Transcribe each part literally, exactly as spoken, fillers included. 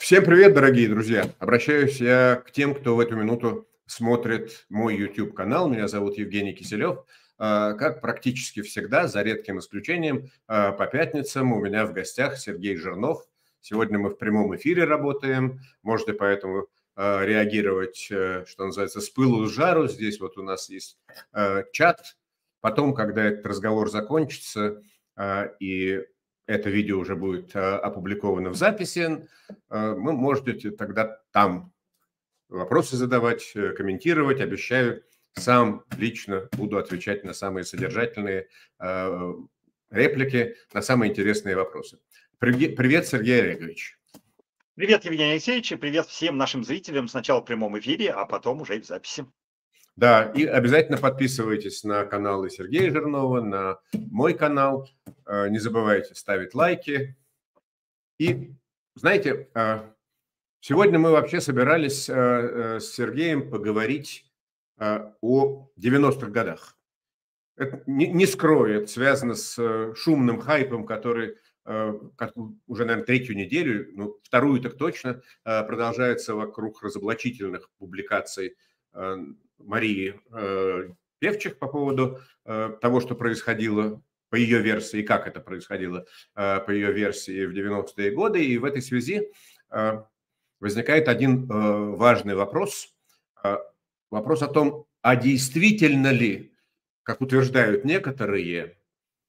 Всем привет, дорогие друзья! Обращаюсь я к тем, кто в эту минуту смотрит мой YouTube-канал. Меня зовут Евгений Киселев. Как практически всегда, за редким исключением, по пятницам у меня в гостях Сергей Жирнов. Сегодня мы в прямом эфире работаем. Можете поэтому реагировать, что называется, с пылу с жару. Здесь вот у нас есть чат. Потом, когда этот разговор закончится и это видео уже будет опубликовано в записи, вы можете тогда там вопросы задавать, комментировать. Обещаю, сам лично буду отвечать на самые содержательные реплики, на самые интересные вопросы. Привет, Сергей Олегович. Привет, Евгений Алексеевич, и привет всем нашим зрителям сначала в прямом эфире, а потом уже и в записи. Да, и обязательно подписывайтесь на каналы Сергея Жирнова, на мой канал. Не забывайте ставить лайки. И, знаете, сегодня мы вообще собирались с Сергеем поговорить о девяностых годах. Это, не, не скрою, это связано с шумным хайпом, который как уже, наверное, третью неделю, ну, вторую так точно, продолжается вокруг разоблачительных публикаций Марии Певчих по поводу того, что происходило по ее версии, и как это происходило по ее версии в девяностые годы. И в этой связи возникает один важный вопрос. Вопрос о том, а действительно ли, как утверждают некоторые,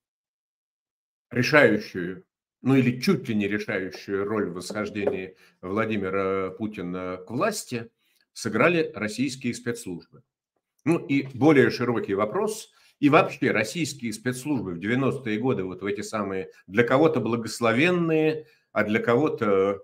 решающую, ну или чуть ли не решающую роль в восхождении Владимира Путина к власти сыграли российские спецслужбы. Ну и более широкий вопрос. И вообще российские спецслужбы в девяностые годы, вот в эти самые для кого-то благословенные, а для кого-то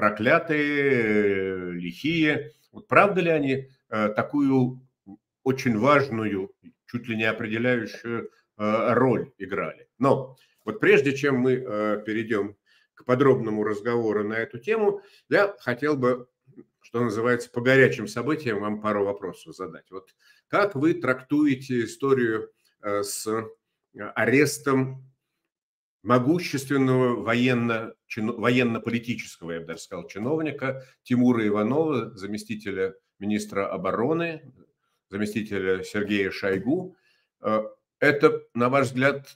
проклятые, лихие. Вот правда ли они такую очень важную, чуть ли не определяющую роль играли? Но вот прежде чем мы перейдем к подробному разговору на эту тему, я хотел бы, что называется, по горячим событиям вам пару вопросов задать. Вот как вы трактуете историю с арестом могущественного военно, военно-политического, я бы даже сказал, чиновника Тимура Иванова, заместителя министра обороны, заместителя Сергея Шойгу? Это, на ваш взгляд,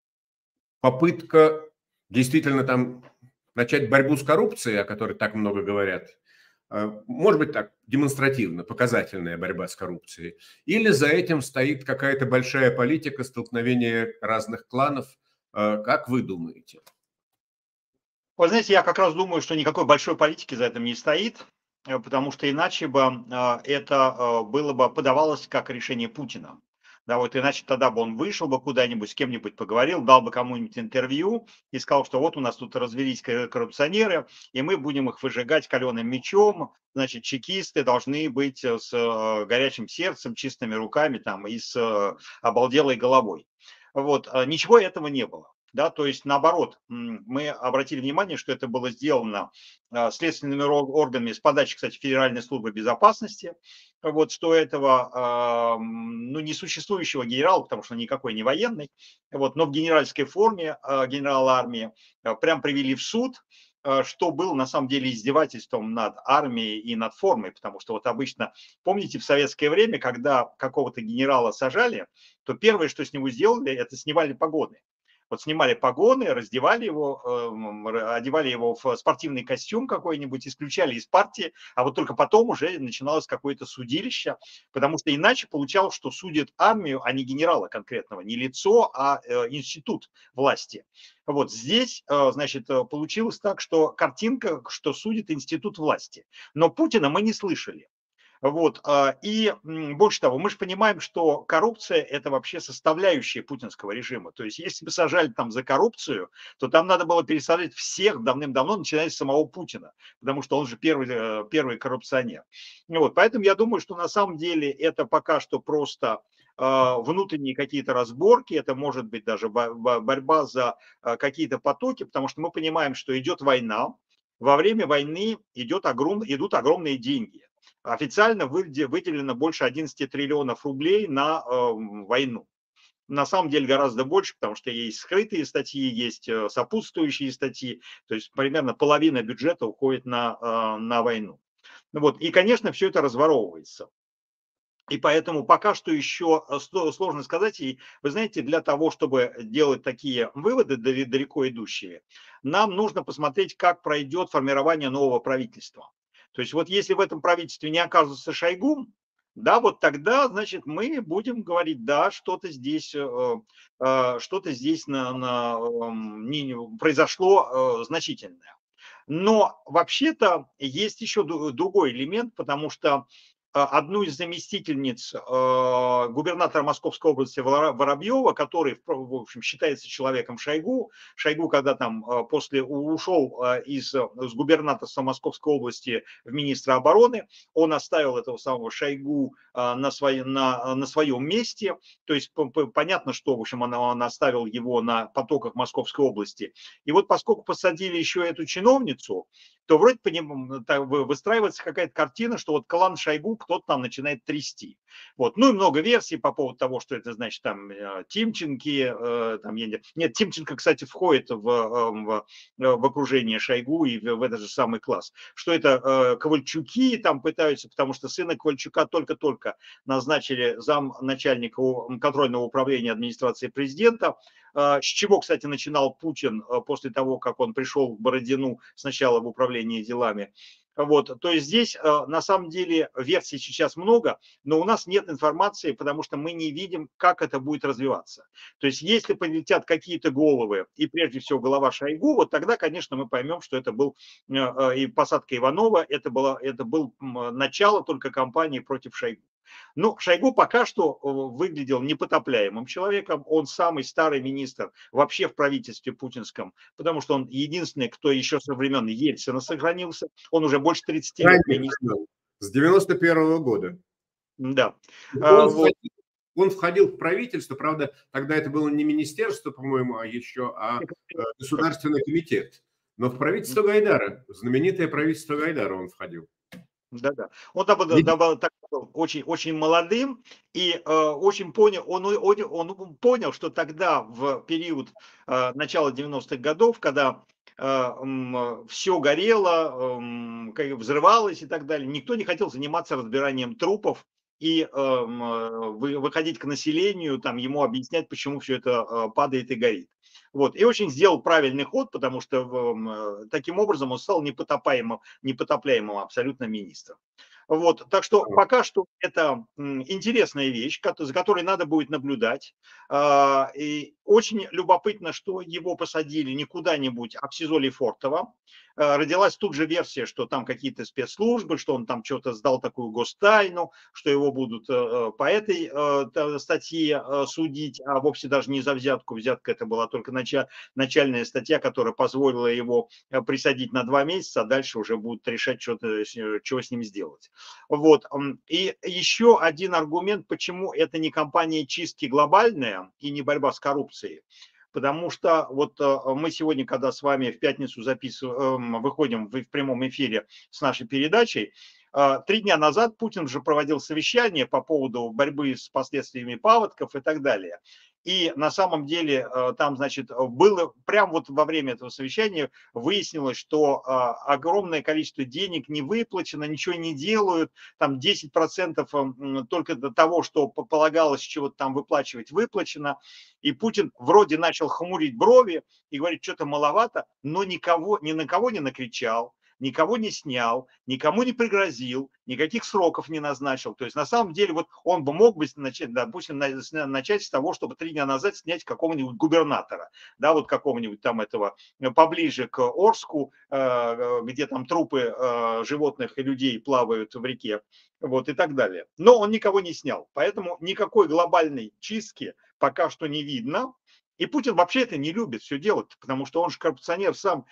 попытка действительно там начать борьбу с коррупцией, о которой так много говорят? Может быть, так, демонстративно, показательная борьба с коррупцией? Или за этим стоит какая-то большая политика столкновения разных кланов? Как вы думаете? Вы знаете, я как раз думаю, что никакой большой политики за этим не стоит, потому что иначе бы это было бы подавалось как решение Путина. Да, вот иначе тогда бы он вышел бы куда-нибудь, с кем-нибудь поговорил, дал бы кому-нибудь интервью и сказал, что вот у нас тут развелись коррупционеры, и мы будем их выжигать каленым мечом, значит, чекисты должны быть с горячим сердцем, чистыми руками там, и с обалделой головой. Вот, ничего этого не было. Да, то есть, наоборот, мы обратили внимание, что это было сделано следственными органами с подачи, кстати, Федеральной службы безопасности, вот, что этого ну, несуществующего генерала, потому что он никакой не военный, вот, но в генеральской форме генерала армии прям привели в суд, что было на самом деле издевательством над армией и над формой, потому что вот обычно, помните, в советское время, когда какого-то генерала сажали, то первое, что с него сделали, это снимали погоны. Вот снимали погоны, раздевали его, одевали его в спортивный костюм какой-нибудь, исключали из партии, а вот только потом уже начиналось какое-то судилище, потому что иначе получалось, что судят армию, а не генерала конкретного, не лицо, а институт власти. Вот здесь, значит, получилось так, что картинка, что судит институт власти. Но Путина мы не слышали. Вот. И больше того, мы же понимаем, что коррупция – это вообще составляющая путинского режима. То есть, если бы сажали там за коррупцию, то там надо было пересажать всех давным-давно, начиная с самого Путина, потому что он же первый, первый коррупционер. Вот. Поэтому я думаю, что на самом деле это пока что просто внутренние какие-то разборки, это может быть даже борьба за какие-то потоки, потому что мы понимаем, что идет война, во время войны идет огром, идут огромные деньги. Официально выделено больше одиннадцати триллионов рублей на э, войну. на самом деле гораздо больше, потому что есть скрытые статьи, есть сопутствующие статьи, то есть примерно половина бюджета уходит на, на войну. Вот. И, конечно, все это разворовывается. И поэтому пока что еще сложно сказать. И вы знаете, для того, чтобы делать такие выводы далеко идущие, нам нужно посмотреть, как пройдет формирование нового правительства. То есть вот если в этом правительстве не окажется Шойгу, да, вот тогда, значит, мы будем говорить, да, что-то здесь, что-то здесь на, на, не, произошло значительное. Но вообще-то есть еще другой элемент, потому что одну из заместительниц губернатора Московской области Воробьева, который, в общем, считается человеком Шойгу. Шойгу, когда там после ушел из, из губернаторства Московской области в министра обороны, он оставил этого самого Шойгу на, свои, на, на своем месте. То есть понятно, что, в общем, он, он оставил его на потоках Московской области. И вот поскольку посадили еще эту чиновницу, то вроде по ним выстраивается какая-то картина, что вот клан Шойгу кто-то там начинает трясти. Вот. Ну и много версий по поводу того, что это значит там Тимченки. Там, нет, Тимченко, кстати, входит в, в, в окружение Шойгу и в, в этот же самый класс. Что это Ковальчуки там пытаются, потому что сына Ковальчука только-только назначили замначальника контрольного управления администрации президента. С чего, кстати, начинал Путин после того, как он пришел в Бородину сначала в управлении делами. Вот, то есть здесь на самом деле версий сейчас много, но у нас нет информации, потому что мы не видим, как это будет развиваться. То есть если полетят какие-то головы, и прежде всего голова Шойгу, вот тогда, конечно, мы поймем, что это был и посадка Иванова, это было, это был начало только кампании против Шойгу. Ну, Шойгу пока что выглядел непотопляемым человеком. Он самый старый министр вообще в правительстве путинском, потому что он единственный, кто еще со времен Ельцина сохранился. Он уже больше тридцати лет министр. С девяносто первого года. Да. Он, вот. входил, он входил в правительство, правда, тогда это было не министерство, по-моему, а еще, а Государственный комитет. Но в правительство Гайдара, знаменитое правительство Гайдара он входил. Да-да. Он там был очень, очень молодым и э, очень понял, он, он, он понял, что тогда в период э, начала девяностых годов, когда э, э, все горело, э, взрывалось и так далее, никто не хотел заниматься разбиранием трупов и э, выходить к населению, там, ему объяснять, почему все это э, падает и горит. Вот. И очень сделал правильный ход, потому что э, таким образом он стал непотопляемым, непотопляемым абсолютно министром. Вот. Так что пока что это интересная вещь, за которой надо будет наблюдать. И очень любопытно, что его посадили не куда-нибудь, а в СИЗО Лефортово. Родилась тут же версия, что там какие-то спецслужбы, что он там что-то сдал такую гостайну, что его будут по этой статье судить, а вовсе даже не за взятку. Взятка это была только начальная статья, которая позволила его присадить на два месяца, а дальше уже будут решать, что-то, что с ним сделать. Вот. И еще один аргумент, почему это не кампания чистки глобальная и не борьба с коррупцией. Потому что вот мы сегодня, когда с вами в пятницу записываем, выходим в прямом эфире с нашей передачей, три дня назад Путин же проводил совещание по поводу борьбы с последствиями паводков и так далее. И на самом деле там, значит, было прямо вот во время этого совещания выяснилось, что огромное количество денег не выплачено, ничего не делают, там десять процентов только до того, что полагалось чего-то там выплачивать, выплачено. И Путин вроде начал хмурить брови и говорит, что-то маловато, но никого, ни на кого не накричал, никого не снял, никому не пригрозил, никаких сроков не назначил. То есть на самом деле вот он бы мог бы начать, допустим, начать с того, чтобы три дня назад снять какого-нибудь губернатора, да, вот какого-нибудь там этого поближе к Орску, где там трупы животных и людей плавают в реке, вот и так далее. Но он никого не снял, поэтому никакой глобальной чистки пока что не видно. И Путин вообще это не любит все делать, потому что он же коррупционер сам,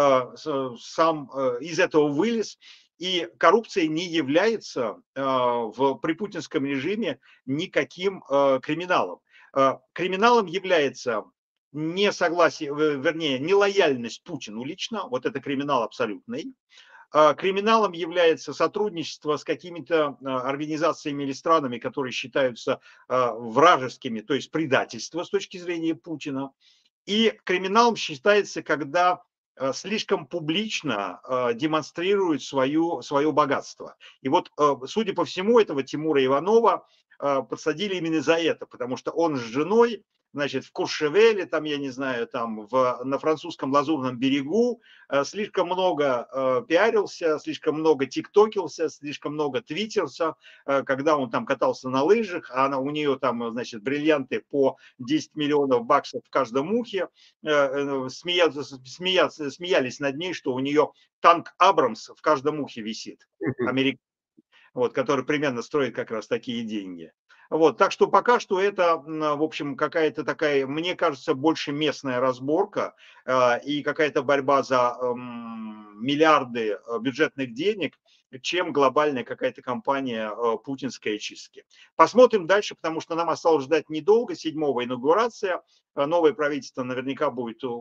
сам из этого вылез. И коррупция не является в припутинском режиме никаким криминалом. Криминалом является несогласие, вернее, нелояльность Путину лично, вот это криминал абсолютный. криминалом является сотрудничество с какими-то организациями или странами, которые считаются вражескими, то есть предательство с точки зрения Путина. И криминалом считается, когда слишком публично демонстрирует свою, свое богатство. И вот, судя по всему, этого Тимура Иванова подсадили именно за это, потому что он с женой, значит, в Куршевеле, там, я не знаю, там, в, на французском Лазурном берегу слишком много пиарился, слишком много тиктокился, слишком много твиттерся, когда он там катался на лыжах, а она, у нее там, значит, бриллианты по десять миллионов баксов в каждом ухе, смеяться, смеяться, смеялись над ней, что у нее танк Абрамс в каждом ухе висит, американский, вот, который примерно строит как раз такие деньги. Вот, так что пока что это, в общем, какая-то такая, мне кажется, больше местная разборка э, и какая-то борьба за э, миллиарды бюджетных денег, чем глобальная какая-то кампания э, путинской чистки. Посмотрим дальше, потому что нам осталось ждать недолго. Седьмого инаугурация, новое правительство наверняка будет э,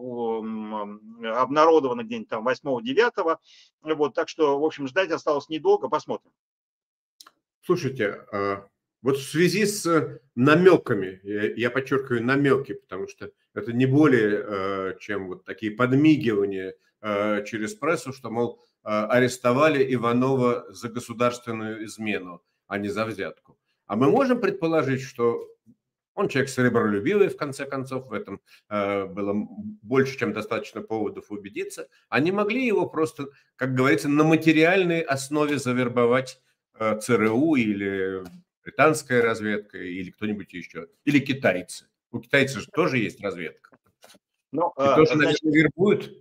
обнародовано где-нибудь там восьмого-девятого. Вот, так что, в общем, ждать осталось недолго. Посмотрим. Слушайте, вот в связи с намеками, я подчеркиваю намеки, потому что это не более чем вот такие подмигивания через прессу, что, мол, арестовали Иванова за государственную измену, а не за взятку. А мы можем предположить, что он человек сребролюбивый, в конце концов, в этом было больше, чем достаточно поводов убедиться. Они могли его просто, как говорится, на материальной основе завербовать ЦРУ или британская разведка, или кто-нибудь еще, или китайцы. У китайцев же тоже есть разведка. Но, и а, тоже, значит, наверное, вербуют.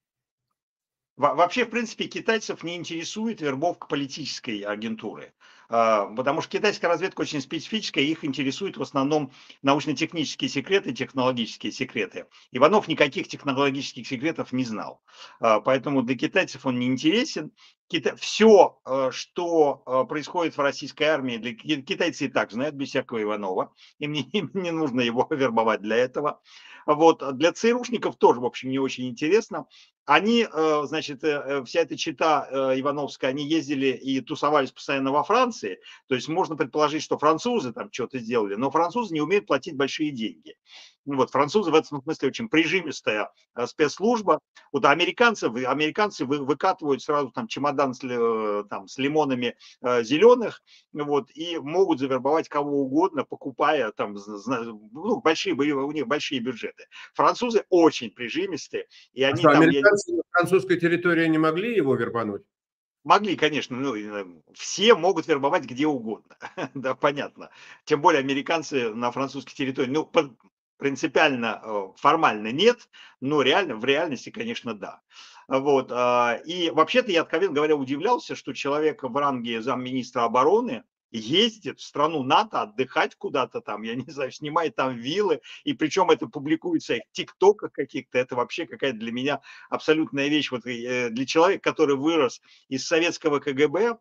Вообще, в принципе, китайцев не интересует вербовка политической агентуры, потому что китайская разведка очень специфическая, их интересуют в основном научно-технические секреты, технологические секреты. Иванов никаких технологических секретов не знал, поэтому для китайцев он не интересен. Все, что происходит в российской армии, для китайцы и так знают, без всякого Иванова, им не, им не нужно его вербовать для этого. Вот. Для ЦРУшников тоже, в общем, не очень интересно. Они, значит, вся эта чета ивановская, они ездили и тусовались постоянно во Франции, то есть можно предположить, что французы там что-то сделали, но французы не умеют платить большие деньги. Вот, французы в этом смысле очень прижимистая спецслужба. Вот американцы, американцы выкатывают сразу там чемодан с, там, с лимонами зеленых, вот, и могут завербовать кого угодно, покупая там, ну, большие, у них большие бюджеты. Французы очень прижимистые, и они а там... Американцы на французской территории не могли его вербануть? Могли, конечно, ну, все могут вербовать где угодно, да, понятно. Тем более американцы на французской территории, ну, принципиально, формально нет, но реально, в реальности, конечно, да. Вот. И вообще-то я, откровенно говоря, удивлялся, что человек в ранге замминистра обороны ездит в страну НАТО отдыхать куда-то там, я не знаю, снимает там виллы, и причем это публикуется в тиктоках каких-то, это вообще какая-то для меня абсолютная вещь. Вот для человека, который вырос из советского КГБ,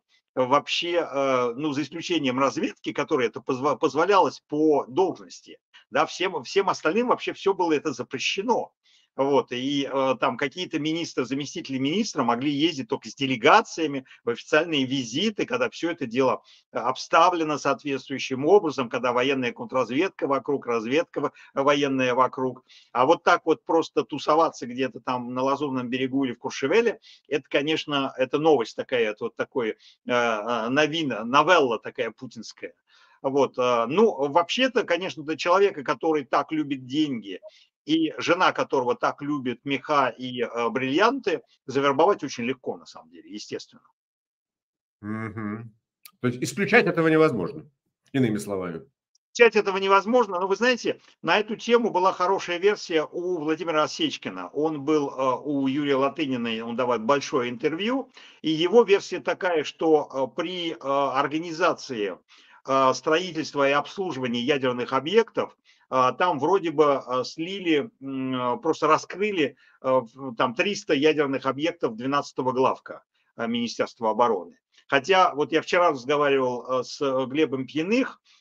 вообще, ну, за исключением разведки, которая это позволялось по должности, да, всем, всем остальным вообще все было это запрещено. Вот, и э, там какие-то министры, заместители министра могли ездить только с делегациями в официальные визиты, когда все это дело обставлено соответствующим образом, когда военная контрразведка вокруг, разведка военная вокруг. А вот так вот просто тусоваться где-то там на Лазурном берегу или в Куршевеле, это, конечно, это новость такая, это вот такой э, новина, новелла такая путинская. Вот, э, ну, вообще-то, конечно, для человека, который так любит деньги, и жена которого так любит меха и э, бриллианты, завербовать очень легко, на самом деле, естественно. Угу. То есть исключать этого невозможно, иными словами. Исключать этого невозможно, но вы знаете, на эту тему была хорошая версия у Владимира Осечкина. Он был э, у Юрия Латынина, он давал большое интервью, и его версия такая, что э, при э, организации э, строительства и обслуживания ядерных объектов там вроде бы слили, просто раскрыли там триста ядерных объектов двенадцатого главка Министерства обороны. Хотя вот я вчера разговаривал с Глебом Пьяных,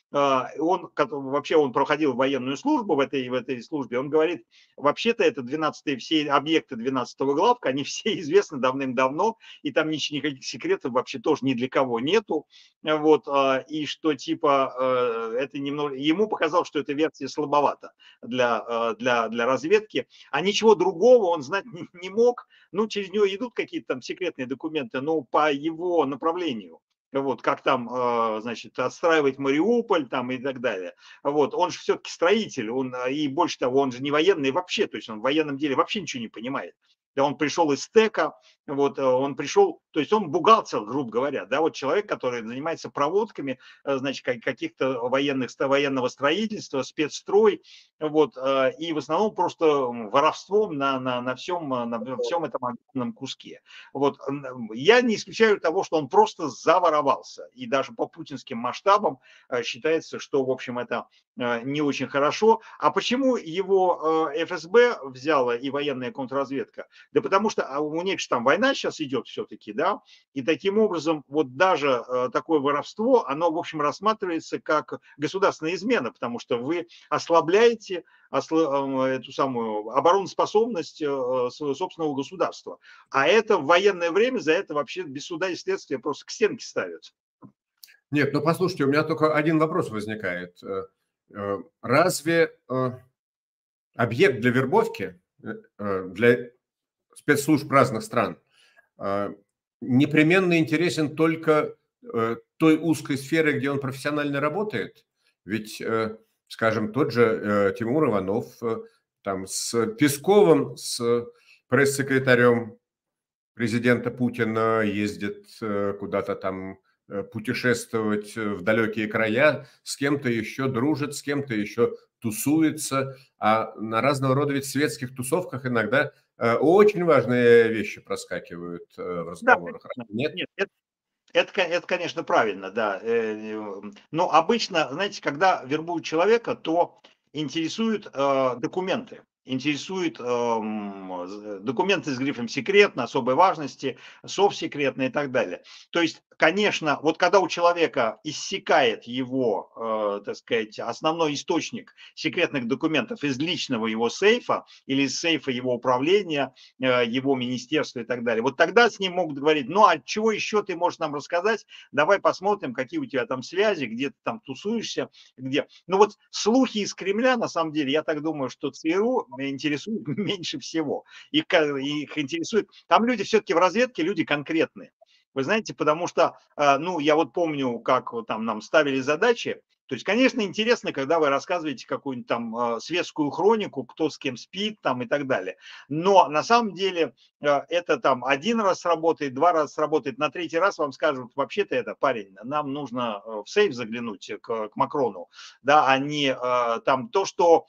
он вообще он проходил военную службу в этой, в этой службе, он говорит, вообще-то это двенадцатые, все объекты двенадцатого главка, они все известны давным-давно, и там никаких секретов вообще тоже ни для кого нету, вот, и что типа это немного, ему показалось, что эта версия слабовата для, для, для разведки, а ничего другого он знать не, не мог, ну, через него идут какие-то там секретные документы, но по его направлению. Вот, как там, значит, отстраивать Мариуполь там и так далее. Вот, он же все-таки строитель, он, и больше того, он же не военный вообще, то есть он в военном деле вообще ничего не понимает. Да, он пришел из ТЭКа, вот, он пришел, то есть он бухгалтер, грубо говоря, да, вот человек, который занимается проводками, значит, каких-то военных, военного строительства, спецстрой, вот, и в основном просто воровством на, на, на, всем, на всем этом огромном куске. Вот, я не исключаю того, что он просто заворовался, и даже по путинским масштабам считается, что, в общем, это не очень хорошо. А почему его эф эс бэ взяла и военная контрразведка? Да потому что у них же там война сейчас идет все-таки, да, и таким образом вот даже такое воровство, оно, в общем, рассматривается как государственная измена, потому что вы ослабляете эту самую обороноспособность своего собственного государства. А это в военное время за это вообще без суда и следствия просто к стенке ставят. Нет, ну послушайте, у меня только один вопрос возникает. Разве объект для вербовки, для спецслужб разных стран, непременно интересен только той узкой сфере, где он профессионально работает? Ведь, скажем, тот же Тимур Иванов там с Песковым, с пресс-секретарем президента Путина ездит куда-то там путешествовать в далекие края, с кем-то еще дружит, с кем-то еще тусуется, а на разного рода ведь светских тусовках иногда очень важные вещи проскакивают в разговорах. Да, нет? Нет, это, это, это, конечно, правильно, да. Но обычно, знаете, когда вербуют человека, то интересуют э, документы. Интересуют э, документы с грифом «секретно», «особой важности», «совсекретно» и так далее. То есть, конечно, вот когда у человека иссякает его, э, так сказать, основной источник секретных документов из личного его сейфа или из сейфа его управления, э, его министерства и так далее, вот тогда с ним могут говорить, ну а чего еще ты можешь нам рассказать, давай посмотрим, какие у тебя там связи, где ты там тусуешься, где. Ну вот слухи из Кремля, на самом деле, я так думаю, что ЦРУ интересует меньше всего. Их, их интересует... Там люди все-таки в разведке, люди конкретные. Вы знаете, потому что, ну, я вот помню, как там нам ставили задачи. То есть, конечно, интересно, когда вы рассказываете какую-нибудь там светскую хронику, кто с кем спит там и так далее. Но на самом деле это там один раз сработает, два раза сработает, на третий раз вам скажут, вообще-то это, парень, нам нужно в сейф заглянуть к, к Макрону, да, а не там то, что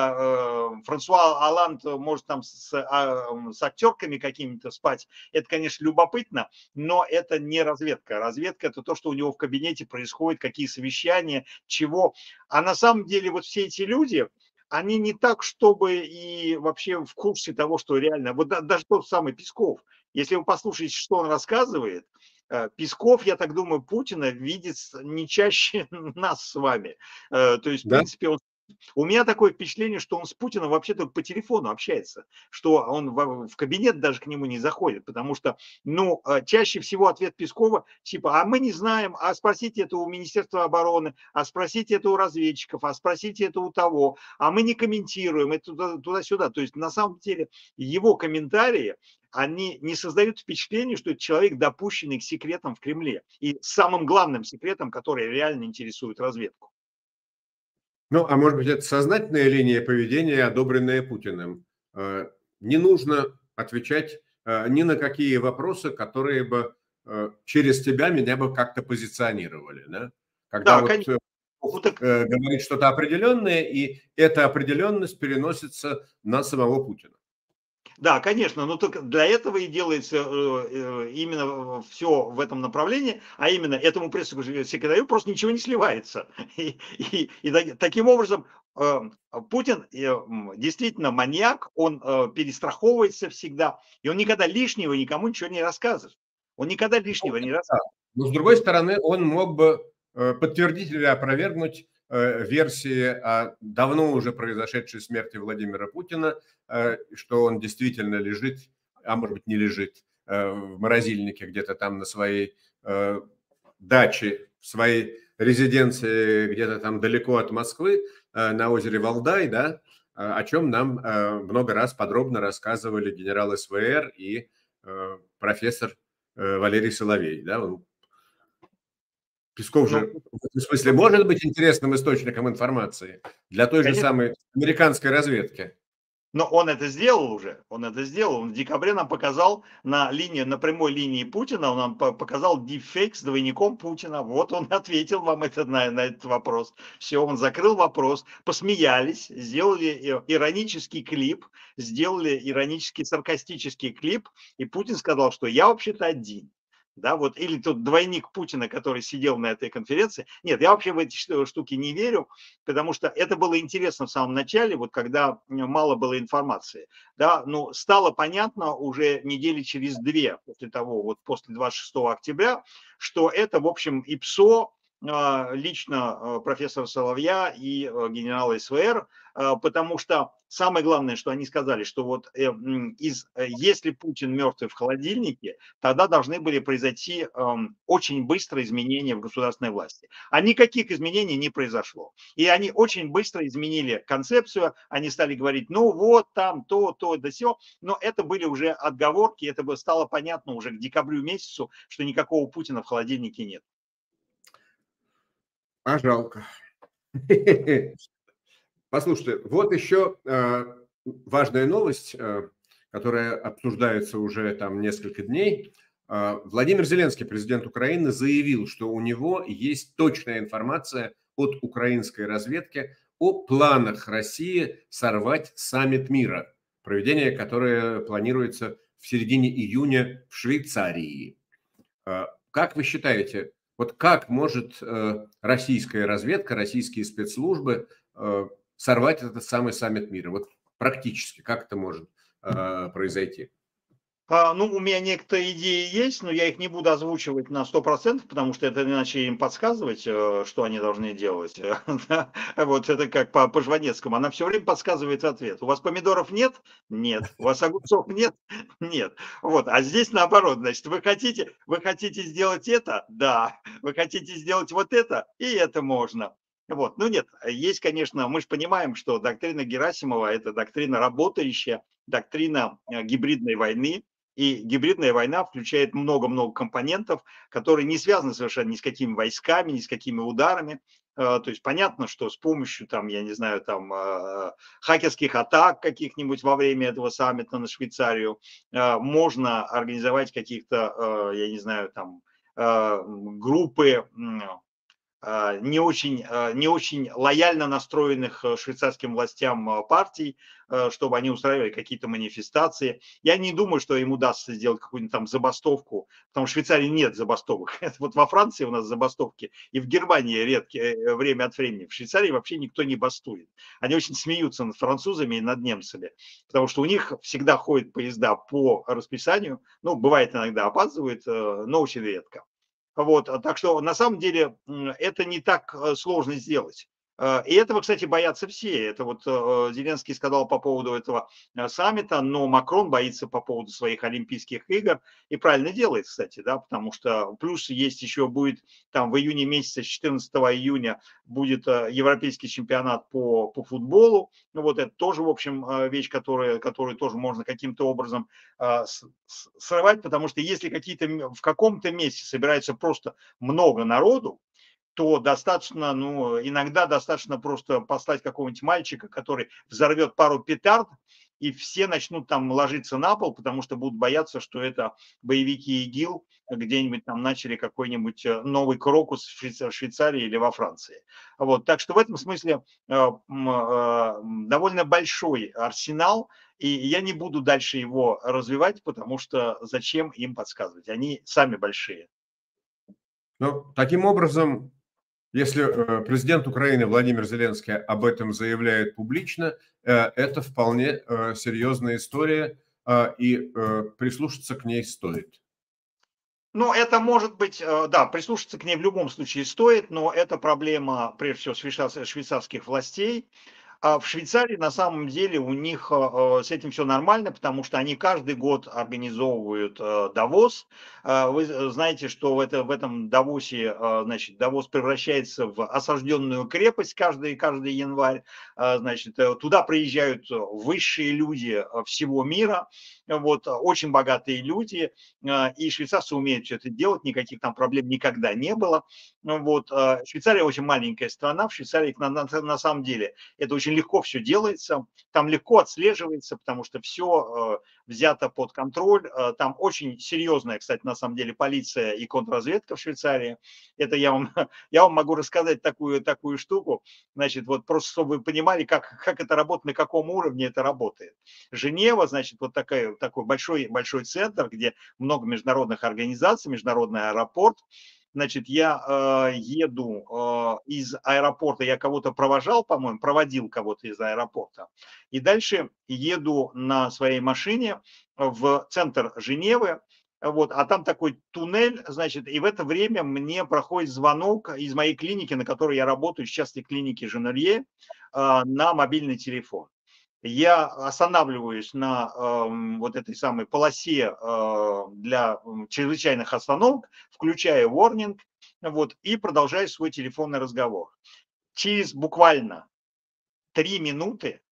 Франсуа Олланд может там с, с актерками какими-то спать, это, конечно, любопытно, но это не разведка. Разведка – это то, что у него в кабинете происходит, какие совещания, чего. А на самом деле вот все эти люди, они не так, чтобы и вообще в курсе того, что реально... Вот даже тот самый Песков, если вы послушаете, что он рассказывает, Песков, я так думаю, Путина видит не чаще нас с вами. То есть, в Да? принципе, он... У меня такое впечатление, что он с Путиным вообще только по телефону общается, что он в, в кабинет даже к нему не заходит, потому что, ну, чаще всего ответ Пескова типа, а мы не знаем, а спросите это у Министерства обороны, а спросите это у разведчиков, а спросите это у того, а мы не комментируем, это туда-сюда. То есть, на самом деле, его комментарии, они не создают впечатление, что это человек, допущенный к секретам в Кремле. И самым главным секретом, который реально интересует разведку. Ну, а может быть, это сознательная линия поведения, одобренная Путиным? Не нужно отвечать ни на какие вопросы, которые бы через тебя меня бы как-то позиционировали. Да? Когда Да, вот конечно. Ну, так... говорит что-то определенное, и эта определенность переносится на самого Путина. Да, конечно, но только для этого и делается именно все в этом направлении, а именно этому пресс-секретарю просто ничего не сливается. И, и, и таким образом Путин действительно маньяк, он перестраховывается всегда, и он никогда лишнего никому ничего не рассказывает. Он никогда лишнего не рассказывает. Но с другой стороны, он мог бы подтвердить или опровергнуть версии о давно уже произошедшей смерти Владимира Путина, что он действительно лежит, а может быть не лежит, в морозильнике где-то там на своей даче, в своей резиденции где-то там далеко от Москвы, на озере Валдай, да, о чем нам много раз подробно рассказывали генерал СВР и профессор Валерий Соловей. Да. Песков же, ну, в этом смысле, может быть интересным источником информации для той конечно. же самой американской разведки. Но он это сделал уже, он это сделал. Он в декабре нам показал на линии, на прямой линии Путина, он нам показал дипфейк с двойником Путина. Вот он ответил вам это, на, на этот вопрос. Все, он закрыл вопрос, посмеялись, сделали иронический клип, сделали иронический саркастический клип, и Путин сказал, что я вообще-то один. Да, вот, или тот двойник Путина, который сидел на этой конференции. Нет, я вообще в эти штуки не верю, потому что это было интересно в самом начале, вот когда мало было информации. Да, но стало понятно уже недели через две после того, вот после двадцать шестого октября, что это, в общем, ИПСО, лично профессора Соловья и генерала СВР, потому что самое главное, что они сказали, что вот из, если Путин мертвый в холодильнике, тогда должны были произойти очень быстро изменения в государственной власти. А никаких изменений не произошло. И они очень быстро изменили концепцию, они стали говорить, ну вот там то, то, да сё, но это были уже отговорки, это стало понятно уже к декабрю месяцу, что никакого Путина в холодильнике нет. А жалко. Послушайте, вот еще важная новость, которая обсуждается уже там несколько дней. Владимир Зеленский, президент Украины, заявил, что у него есть точная информация от украинской разведки о планах России сорвать саммит мира, проведение которое планируется в середине июня в Швейцарии. Как вы считаете, вот как может российская разведка, российские спецслужбы сорвать этот самый саммит мира? Вот практически как это может произойти? А, ну, у меня некоторые идеи есть, но я их не буду озвучивать на сто процентов, потому что это иначе им подсказывать, что они должны делать. Вот это как по, по Жванецкому. Она все время подсказывает ответ. У вас помидоров нет? Нет. У вас огурцов нет? Нет. Вот. А здесь наоборот. Значит, вы хотите, вы хотите сделать это? Да. Вы хотите сделать вот это? И это можно. Вот. Ну нет, есть, конечно, мы же понимаем, что доктрина Герасимова – это доктрина работающая, доктрина гибридной войны. И гибридная война включает много-много компонентов, которые не связаны совершенно ни с какими войсками, ни с какими ударами. То есть понятно, что с помощью, там, я не знаю, там, хакерских атак каких-нибудь во время этого саммита на Швейцарию можно организовать каких-то, я не знаю, там, группы не очень, не очень лояльно настроенных швейцарским властям партий, чтобы они устраивали какие-то манифестации. Я не думаю, что им удастся сделать какую-нибудь там забастовку, потому что в Швейцарии нет забастовок. Вот во Франции у нас забастовки, и в Германии редкие, время от времени. В Швейцарии вообще никто не бастует. Они очень смеются над французами и над немцами, потому что у них всегда ходят поезда по расписанию, ну, бывает иногда опаздывают, но очень редко. Вот, так что на самом деле это не так сложно сделать. И этого, кстати, боятся все. Это вот Зеленский сказал по поводу этого саммита, но Макрон боится по поводу своих Олимпийских игр. И правильно делает, кстати, да, потому что плюс есть еще будет там в июне месяце, четырнадцатого июня будет европейский чемпионат по, по футболу. Ну вот это тоже, в общем, вещь, которая, которую тоже можно каким-то образом э, срывать, потому что если какие-то в каком-то месте собирается просто много народу, то достаточно, ну, иногда достаточно просто послать какого-нибудь мальчика, который взорвет пару петард, и все начнут там ложиться на пол, потому что будут бояться, что это боевики ИГИЛ где-нибудь там начали какой-нибудь новый крокус в Швейцарии или во Франции. Вот. Так что в этом смысле э, э, довольно большой арсенал, и я не буду дальше его развивать, потому что зачем им подсказывать? Они сами большие. Ну, таким образом, если президент Украины Владимир Зеленский об этом заявляет публично, это вполне серьезная история, и прислушаться к ней стоит. Ну, это может быть, э, да, прислушаться к ней в любом случае стоит, но это проблема, прежде всего, швейцар- швейцарских властей. А в Швейцарии на самом деле у них э, э, с этим все нормально, потому что они каждый год организовывают э, Давос. Э, Вы з- знаете, что в, это, в этом Давосе, э, значит, Давос превращается в осажденную крепость каждый, каждый январь. Э, Значит, э, туда приезжают э, высшие люди э, всего мира, э, вот, э, очень богатые люди, э, и швейцарцы умеют все это делать, никаких там проблем никогда не было. Ну вот, э, Швейцария очень маленькая страна, в Швейцарии на, на, на самом деле это очень легко все делается, там легко отслеживается, потому что все взято под контроль. Э, Там очень серьезная, кстати, на самом деле полиция и контрразведка в Швейцарии. Это я вам, я вам могу рассказать такую, такую штуку. Значит, вот просто чтобы вы понимали, как, как это работает, на каком уровне это работает. Женева, значит, вот такая, такой большой, большой центр, где много международных организаций, международный аэропорт. Значит, я э, еду э, из аэропорта, я кого-то провожал, по-моему, проводил кого-то из аэропорта, и дальше еду на своей машине в центр Женевы, вот, а там такой туннель, значит, и в это время мне проходит звонок из моей клиники, на которой я работаю, частной клиники Женелье, э, на мобильный телефон. Я останавливаюсь на э, вот этой самой полосе э, для м, чрезвычайных остановок, включаю warning, вот, и продолжаю свой телефонный разговор. Через буквально три минуты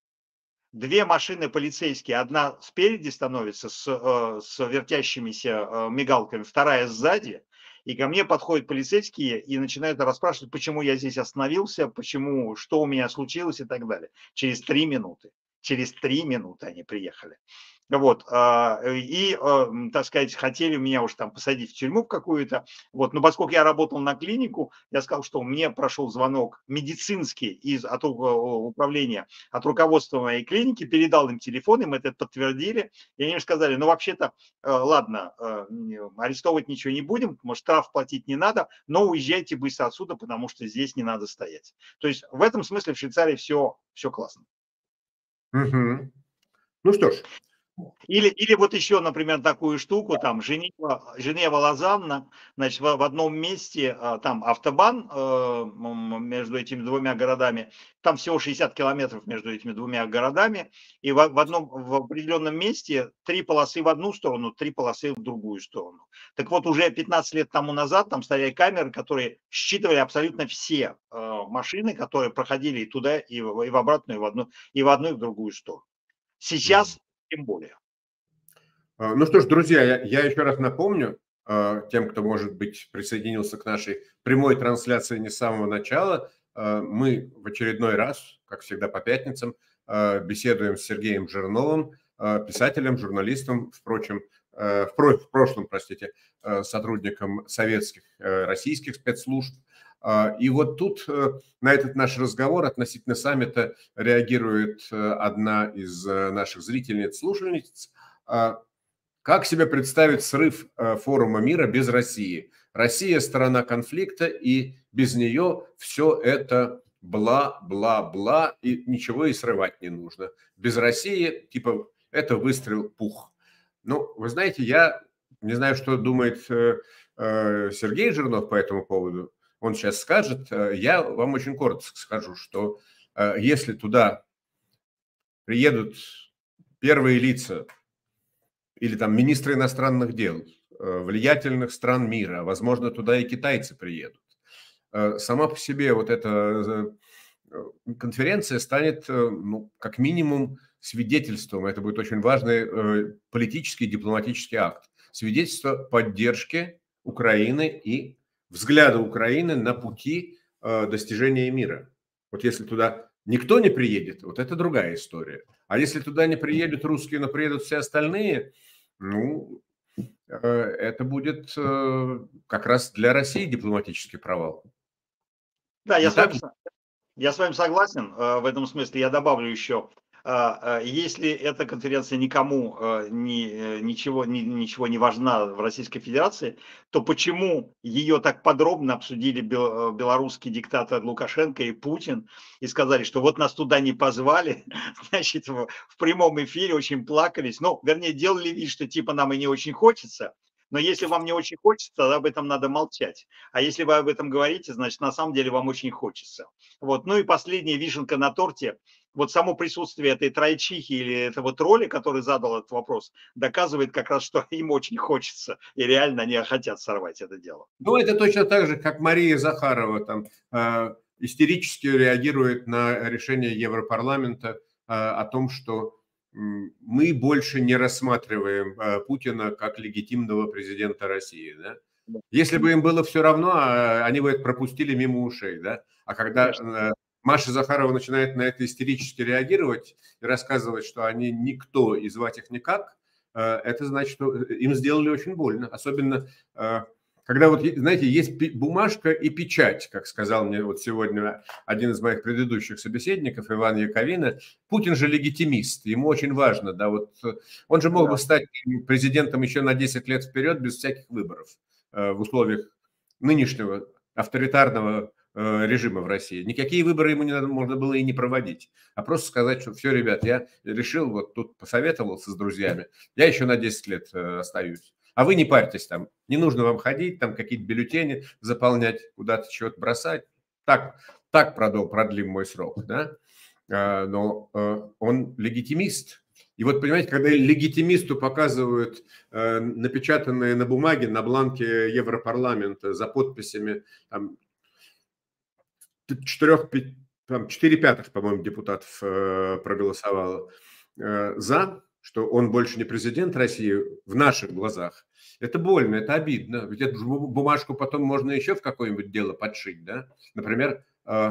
две машины полицейские, одна спереди становится с, э, с вертящимися э, мигалками, вторая сзади, и ко мне подходят полицейские и начинают расспрашивать, почему я здесь остановился, почему, что у меня случилось и так далее. Через три минуты. Через три минуты они приехали. Вот, а, и, а, м, так сказать, хотели меня уж там посадить в тюрьму в какую-то. Вот, но поскольку я работал на клинику, я сказал, что мне прошел звонок медицинский из от у- управления, от руководства моей клиники, передал им телефон, им это подтвердили, и они мне сказали, ну, вообще-то, э, ладно, э, не- арестовывать ничего не будем, может, штраф платить не надо, но уезжайте быстро отсюда, потому что здесь не надо стоять. То есть в этом смысле в Швейцарии все, все классно. Мгм. Ну что ж, Или, или вот еще, например, такую штуку, там, Женева, Женева Лозанна, значит, в, в одном месте, а, там, автобан э, м, между этими двумя городами, там всего шестьдесят километров между этими двумя городами, и в, в одном, в определенном месте три полосы в одну сторону, три полосы в другую сторону. Так вот, уже пятнадцать лет тому назад там стояли камеры, которые считывали абсолютно все э, машины, которые проходили и туда, и в, и в обратную, и в одну, и в одну, и в другую сторону. Мгм. Сейчас тем более. А, ну что ж, друзья, я, я еще раз напомню а, тем, кто, может быть, присоединился к нашей прямой трансляции не с самого начала. а, Мы в очередной раз, как всегда по пятницам, а, беседуем с Сергеем Жирновым, а, писателем, журналистом, впрочем, а, в, про- в прошлом, простите, а, сотрудником советских, а, российских спецслужб. А, И вот тут э, на этот наш разговор относительно саммита реагирует э, одна из э, наших зрительниц, слушательниц. А, Как себе представить срыв э, форума мира без России? Россия – сторона конфликта, и без нее все это бла-бла-бла, и ничего и срывать не нужно. Без России, типа, это выстрел пух. Ну, вы знаете, я не знаю, что думает э, э, Сергей Жирнов по этому поводу. Он сейчас скажет. Э, Я вам очень коротко скажу, что э, если туда приедут первые лица или там министры иностранных дел э, влиятельных стран мира, возможно, туда и китайцы приедут. Э, Сама по себе вот эта э, конференция станет, э, ну, как минимум, свидетельством, это будет очень важный э, политический и дипломатический акт, свидетельство поддержки Украины и взгляда Украины на пути э, достижения мира. Вот если туда никто не приедет, вот это другая история. А если туда не приедут русские, но приедут все остальные, ну, э, это будет э, как раз для России дипломатический провал. Да, я Не с вами, так? со- я с вами согласен э, в этом смысле. Я добавлю еще, а, а, если эта конференция никому э, ни, э, ничего, ни- ничего не важна в Российской Федерации, то почему ее так подробно обсудили бел- э, белорусский диктатор Лукашенко и Путин и сказали, что вот нас туда не позвали, значит, в, в прямом эфире очень плакались, ну, вернее, делали вид, что типа нам и не очень хочется, Но если вам не очень хочется, тогда об этом надо молчать. А если вы об этом говорите, значит, на самом деле вам очень хочется. Вот. Ну и последняя вишенка на торте. Вот само присутствие этой тройчихи или этого тролля, который задал этот вопрос, доказывает как раз, что им очень хочется. И реально они хотят сорвать это дело. Ну, это точно так же, как Мария Захарова там э, истерически реагирует на решение Европарламента э, о том, что мы больше не рассматриваем э, Путина как легитимного президента России. Да? Если бы им было все равно, они бы это пропустили мимо ушей. Да? А когда э, Маша Захарова начинает на это истерически реагировать и рассказывать, что они никто и звать их никак, э, это значит, что им сделали очень больно. Особенно, э, когда, вот, знаете, есть бумажка и печать, как сказал мне вот сегодня один из моих предыдущих собеседников, Иван Яковина. Путин же легитимист, ему очень важно. Да, вот, он же мог да. бы стать президентом еще на десять лет вперед без всяких выборов э, в условиях нынешнего авторитарного режима в России. Никакие выборы ему не надо, можно было и не проводить, а просто сказать, что все, ребят, я решил, вот тут посоветовался с друзьями, я еще на десять лет остаюсь. А вы не парьтесь там, не нужно вам ходить, там какие-то бюллетени заполнять, куда-то чего-то бросать. Так, так продлим мой срок, да? Но он легитимист. И вот, понимаете, когда легитимисту показывают э, напечатанные на бумаге, на бланке Европарламента за подписями там, четырех, там, четыре пятых, по-моему, депутатов э, проголосовало э, за, что он больше не президент России в наших глазах, это больно, это обидно. Ведь эту бумажку потом можно еще в какое-нибудь дело подшить, да? Например, э,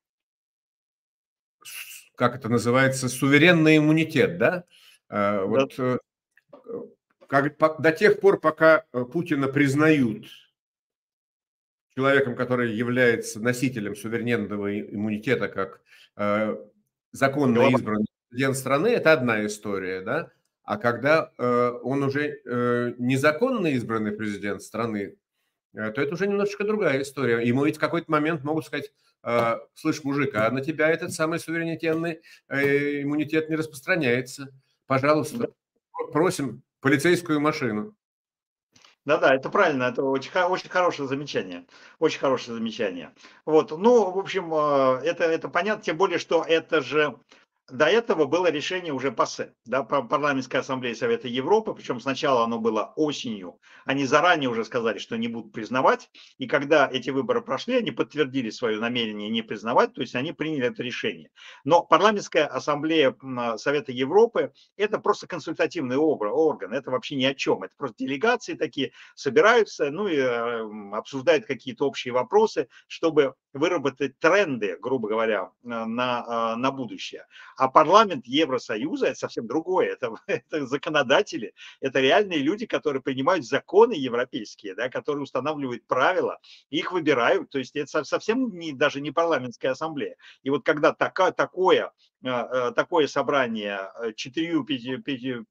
как это называется, суверенный иммунитет, да? Э, вот э, как, по, до тех пор, пока Путина признают человеком, который является носителем суверенного иммунитета, как э, законно избранный президент страны, это одна история, да? А когда э, он уже э, незаконно избранный президент страны, э, то это уже немножечко другая история. Ему ведь в какой-то момент могут сказать: э, слышь, мужик, а на тебя этот самый суверенитетный э, иммунитет не распространяется. Пожалуйста, просим полицейскую машину. Да-да, это правильно, это очень, очень хорошее замечание, очень хорошее замечание. Вот, ну, в общем, это, это понятно, тем более, что это же до этого было решение уже ПАСЕ, да, Парламентской ассамблеи Совета Европы, причем сначала оно было осенью, они заранее уже сказали, что не будут признавать, и когда эти выборы прошли, они подтвердили свое намерение не признавать, то есть они приняли это решение. Но Парламентская ассамблея Совета Европы – это просто консультативный орган, это вообще ни о чем, это просто делегации такие собираются, ну и обсуждают какие-то общие вопросы, чтобы выработать тренды, грубо говоря, на, на будущее. А парламент Евросоюза – это совсем другое. Это, это законодатели, это реальные люди, которые принимают законы европейские, да, которые устанавливают правила, их выбирают. То есть это совсем не, даже не парламентская ассамблея. И вот когда така, такое, такое собрание четырью, пяти, пяти,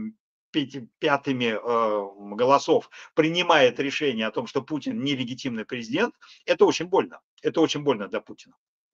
пятыми голосов принимает решение о том, что Путин нелегитимный президент, это очень больно. Это очень больно для Путина.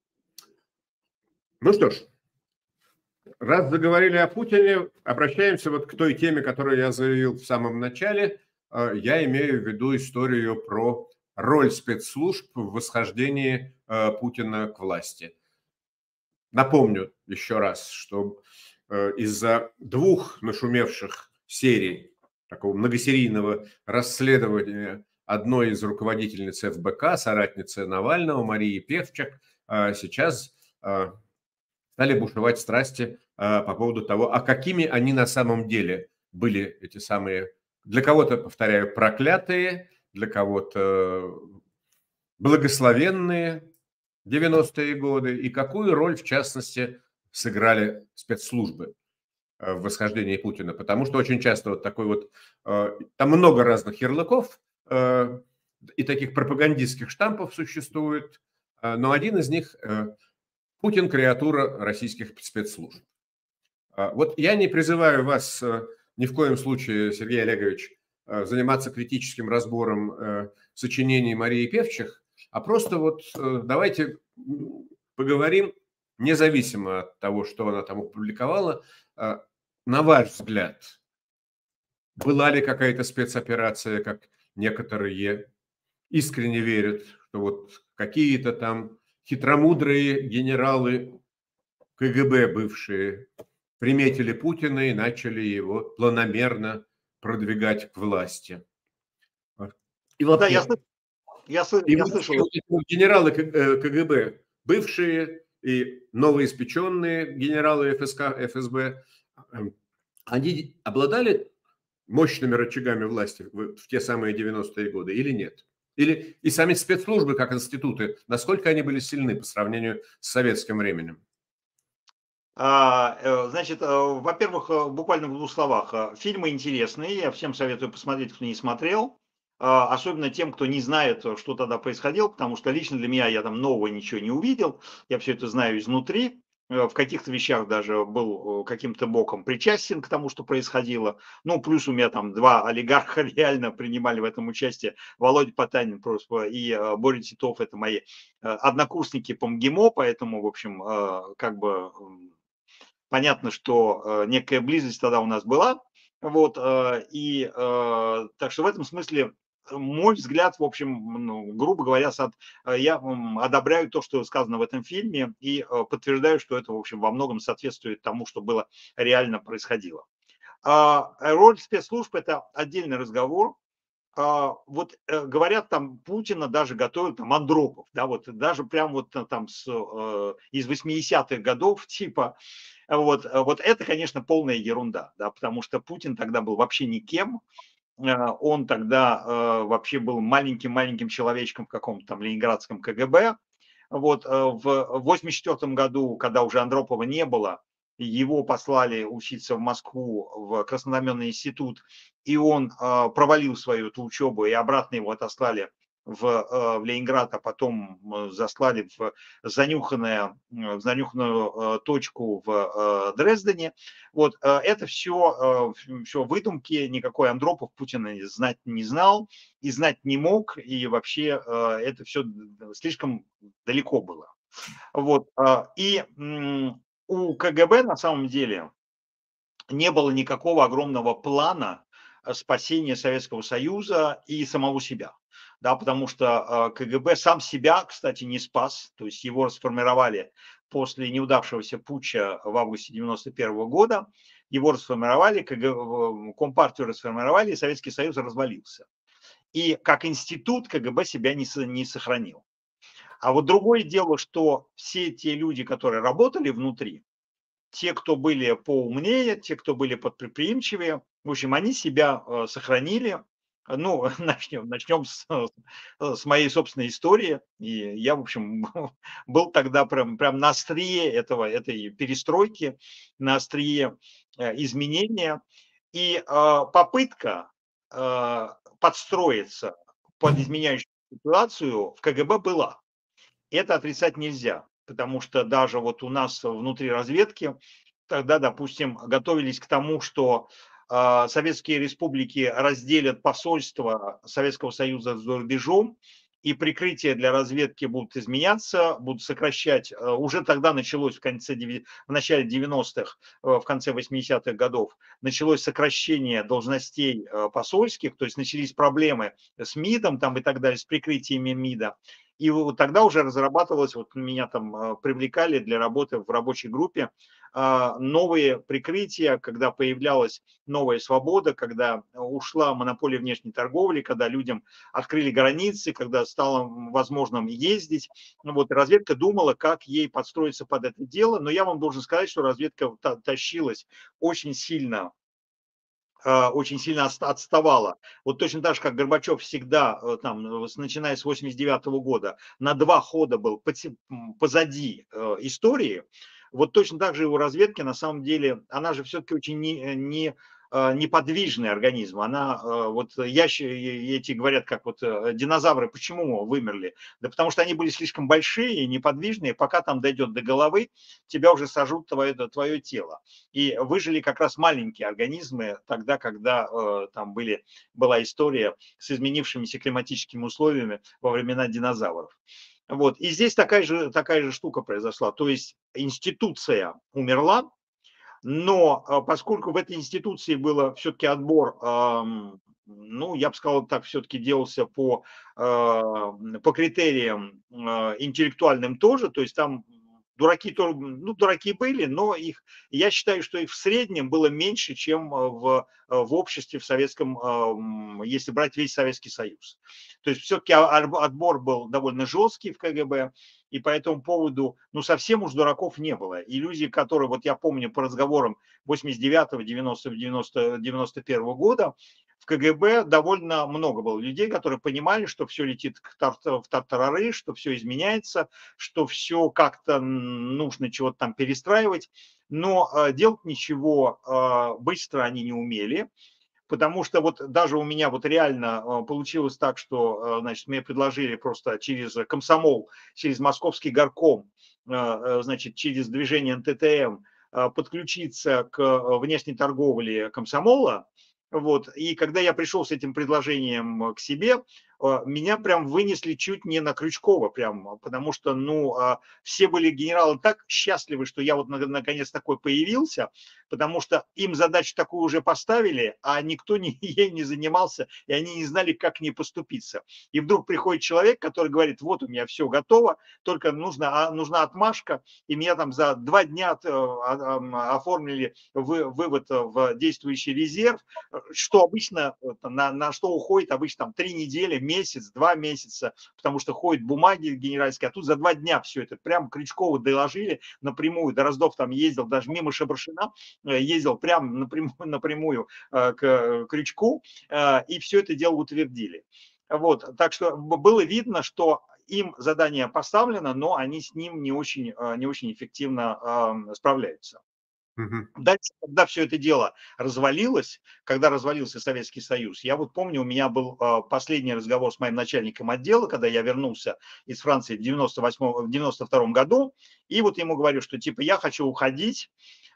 Ну что ж, раз заговорили о Путине, обращаемся вот к той теме, которую я заявил в самом начале. Я имею в виду историю про роль спецслужб в восхождении Путина к власти. Напомню еще раз, что из-за двух нашумевших серий такого многосерийного расследования одной из руководительниц эф бэ ка, соратницы Навального, Марии Певчак, сейчас стали бушевать страсти по поводу того, а какими они на самом деле были, эти самые, для кого-то, повторяю, проклятые, для кого-то благословенные девяностые годы, и какую роль, в частности, сыграли спецслужбы в восхождении Путина. Потому что очень часто вот такой вот, там много разных ярлыков и таких пропагандистских штампов существует, но один из них – Путин – креатура российских спецслужб. Вот я не призываю вас ни в коем случае, Сергей Олегович, заниматься критическим разбором сочинений Марии Певчих, а просто вот давайте поговорим, независимо от того, что она там опубликовала, на ваш взгляд, была ли какая-то спецоперация, как некоторые искренне верят, что вот какие-то там хитромудрые генералы КГБ бывшие приметили Путина и начали его планомерно продвигать к власти. И Да, я, вообще, я, и я вот слышал. эти вот генералы КГБ, бывшие и новоиспеченные генералы ФСК, ФСБ, они обладали мощными рычагами власти в, в те самые девяностые годы или нет? Или и сами спецслужбы как институты, насколько они были сильны по сравнению с советским временем? А, э, Значит, э, во-первых, э, буквально в двух словах. э, Фильмы интересные, я всем советую посмотреть, кто не смотрел. А, Особенно тем, кто не знает, э, что тогда происходило, потому что лично для меня я там нового ничего не увидел. Я все это знаю изнутри. Э, В каких-то вещах даже был э, каким-то боком причастен к тому, что происходило. Ну, плюс у меня там два олигарха реально принимали в этом участие. Володя Потанин просто и э, Боря Титов, это мои э, однокурсники по МГИМО, поэтому, в общем, э, как бы м, понятно, что э, некая близость тогда у нас была. Вот, э, и э, так что в этом смысле э, мой взгляд, в общем, ну, грубо говоря, сад, э, я м, одобряю то, что сказано в этом фильме, и э, подтверждаю, что это, в общем, во многом соответствует тому, что было реально происходило. А роль спецслужб – это отдельный разговор. А, вот э, говорят, там Путина даже готовят там Андропов, да, вот даже прям вот э, там с, э, из восьмидесятых годов, типа, вот, э, вот это, конечно, полная ерунда, да, потому что Путин тогда был вообще никем, э, он тогда э, вообще был маленьким-маленьким человечком в каком-то там ленинградском КГБ, вот, э, в восемьдесят четвёртом году, когда уже Андропова не было, его послали учиться в Москву в Краснознаменный институт, и он э, провалил свою эту учебу, и обратно его отослали в, э, в Ленинград, а потом э, заслали в занюханное, в занюханную э, точку в э, Дрездене. Вот, э, это все, э, все выдумки, никакой Андропов Путина знать не знал и знать не мог, и вообще э, это все слишком далеко было. Вот, а, и м, у КГБ на самом деле не было никакого огромного плана э, спасения Советского Союза и самого себя. Да, потому что э, КГБ сам себя, кстати, не спас, то есть его расформировали после неудавшегося путча в августе девяносто первого года, его расформировали, КГБ, Компартию расформировали, и Советский Союз развалился. И как институт КГБ себя не, не сохранил. А вот другое дело, что все те люди, которые работали внутри, те, кто были поумнее, те, кто были подпредприимчивее, в общем, они себя э, сохранили. Ну, начнем, начнем с, с моей собственной истории. И я, в общем, был тогда прям, прям на острие этого, этой перестройки, на острие э, изменения. И э, попытка э, подстроиться под изменяющую ситуацию в КГБ была. Это отрицать нельзя, потому что даже вот у нас внутри разведки тогда, допустим, готовились к тому, что а, советские республики разделят посольство Советского Союза за рубежом, и прикрытия для разведки будут изменяться, будут сокращать. э, Уже тогда началось в конце, деви- в начале девяностых, э, в конце восьмидесятых годов, началось сокращение должностей э, посольских, то есть начались проблемы с МИДом там и так далее, с прикрытиями МИДа. И вот тогда уже разрабатывалось, вот меня там э, привлекали для работы в рабочей группе, а, новые прикрытия, когда появлялась новая свобода, когда ушла монополия внешней торговли, когда людям открыли границы, когда стало возможным ездить. Ну вот разведка думала, как ей подстроиться под это дело, но я вам должен сказать, что разведка та- тащилась очень сильно, а, очень сильно отста- отставала. Вот точно так же, как Горбачев всегда, э, там, э, с- начиная с восемьдесят девятого года, на два хода был поте- м, позади э, истории, вот точно так же и у разведки, на самом деле, она же все-таки очень не, э, не, э, неподвижный организм. Она, э, вот ящи, эти говорят, как вот э, динозавры, почему вымерли? Да потому что они были слишком большие и неподвижные, пока там дойдет до головы, тебя уже сожрут твое, твое тело. И выжили как раз маленькие организмы тогда, когда э, там были, была история с изменившимися климатическими условиями во времена динозавров. Вот. И здесь такая же, такая же штука произошла. То есть институция умерла, Но э, поскольку в этой институции было все-таки отбор, эм, ну, я бы сказал так, все-таки делался по, э, по критериям э, интеллектуальным тоже, то есть там дураки тоже, ну, дураки были, но их, я считаю, что их в среднем было меньше, чем э, в, э, в обществе в советском, эм, если брать весь Советский Союз. То есть все-таки отбор был довольно жесткий в КГБ, и по этому поводу, ну, совсем уж дураков не было. Иллюзии, которые, вот я помню по разговорам восемьдесят девятого, девяностого, девяносто, девяносто первого года, в КГБ довольно много было людей, которые понимали, что все летит в тартарары, что все изменяется, что все как-то нужно чего-то там перестраивать, но э, делать ничего э, быстро они не умели. Потому что вот даже у меня вот реально э, получилось так, что, э, значит, мне предложили просто через комсомол, через московский горком, э, э, значит, через движение эн тэ тэ эм э, подключиться к э, внешней торговле комсомола. Вот. И когда я пришел с этим предложением к себе, э, меня прям вынесли чуть не на Крючкова, прям, потому что, ну, э, все были генералы так счастливы, что я вот наконец такой появился, потому что им задачу такую уже поставили, а никто не, ей не занимался, и они не знали, как к ней поступиться. И вдруг приходит человек, который говорит, вот у меня все готово, только нужна, нужна отмашка, и меня там за два дня оформили вывод в действующий резерв, что обычно, на, на что уходит обычно там три недели, месяц, два месяца, потому что ходят бумаги генеральские, а тут за два дня все это, прямо Крючкову доложили напрямую, Дроздов там ездил даже мимо Шабаршина, ездил прямо напрямую, напрямую к Крючку, и все это дело утвердили. Вот, так что было видно, что им задание поставлено, но они с ним не очень, не очень эффективно справляются. Мгм. Дальше, когда все это дело развалилось, когда развалился Советский Союз, я вот помню, у меня был э, последний разговор с моим начальником отдела, когда я вернулся из Франции в девяносто восьмом, в девяносто втором году, и вот ему говорю, что типа я хочу уходить,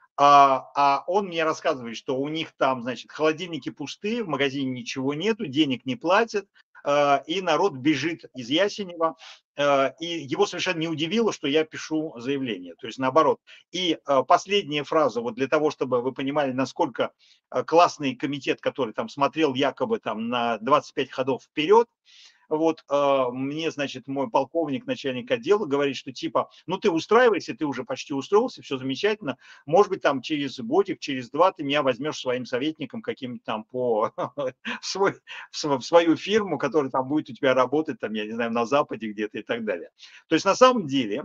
а, а он мне рассказывает, что у них там, значит, холодильники пустые, в магазине ничего нету, денег не платят, э, и народ бежит из Ясенева, э, и его совершенно не удивило, что я пишу заявление, то есть наоборот. И э, последняя фраза, вот для того, чтобы вы понимали, насколько э, классный комитет, который там смотрел якобы там на двадцать пять ходов вперед, вот э, мне, значит, мой полковник, начальник отдела говорит, что типа, ну ты устраивайся, ты уже почти устроился, все замечательно, может быть, там через годик, через два ты меня возьмешь своим советником каким-то там по в, свой, в свою фирму, которая там будет у тебя работать, там, я не знаю, на Западе где-то и так далее. То есть на самом деле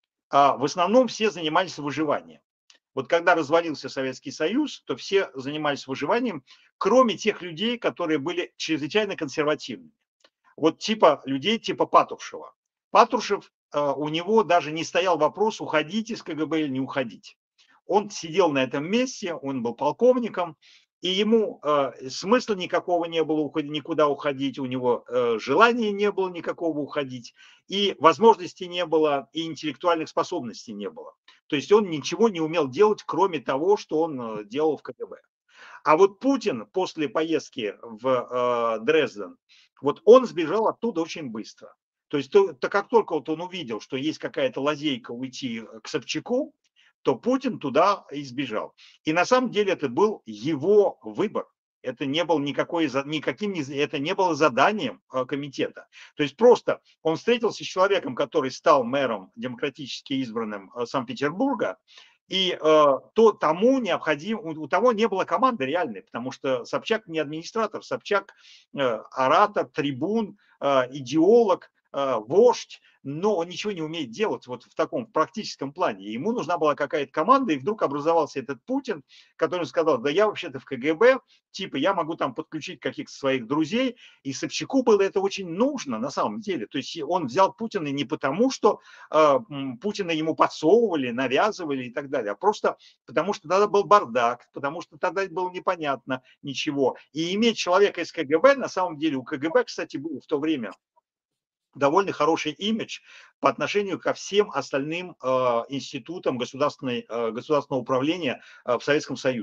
а, в основном все занимались выживанием. Вот когда развалился Советский Союз, то все занимались выживанием, кроме тех людей, которые были чрезвычайно консервативными. Вот типа людей типа Патрушева. Патрушев, э, у него даже не стоял вопрос, уходить из КГБ или не уходить. Он сидел на этом месте, он был полковником, и ему э, смысла никакого не было уходить, никуда уходить, у него э, желания не было никакого уходить, и возможностей не было, и интеллектуальных способностей не было. То есть он ничего не умел делать, кроме того, что он э, делал в КГБ. А вот Путин после поездки в э, Дрезден, вот он сбежал оттуда очень быстро. То есть то, то как только вот он увидел, что есть какая-то лазейка уйти к Собчаку, то Путин туда и сбежал. И на самом деле это был его выбор. Это не был никакой, никаким, это не было заданием э, комитета. То есть просто он встретился с человеком, который стал мэром демократически избранным э, Санкт-Петербурга, и э, то тому необходимо, у, у того не было команды реальной, потому что Собчак не администратор, Собчак э, оратор, трибун, э, идеолог, э, вождь, но он ничего не умеет делать вот в таком в практическом плане. Ему нужна была какая-то команда, и вдруг образовался этот Путин, который сказал, да я вообще-то в КГБ, типа я могу там подключить каких-то своих друзей, и Собчаку было это очень нужно на самом деле. То есть он взял Путина не потому, что э, Путина ему подсовывали, навязывали и так далее, а просто потому, что тогда был бардак, потому что тогда было непонятно ничего. И иметь человека из КГБ, на самом деле у КГБ, кстати, было в то время довольно хороший имидж по отношению ко всем остальным э, институтам государственной, э, государственного управления э, в Советском Союзе.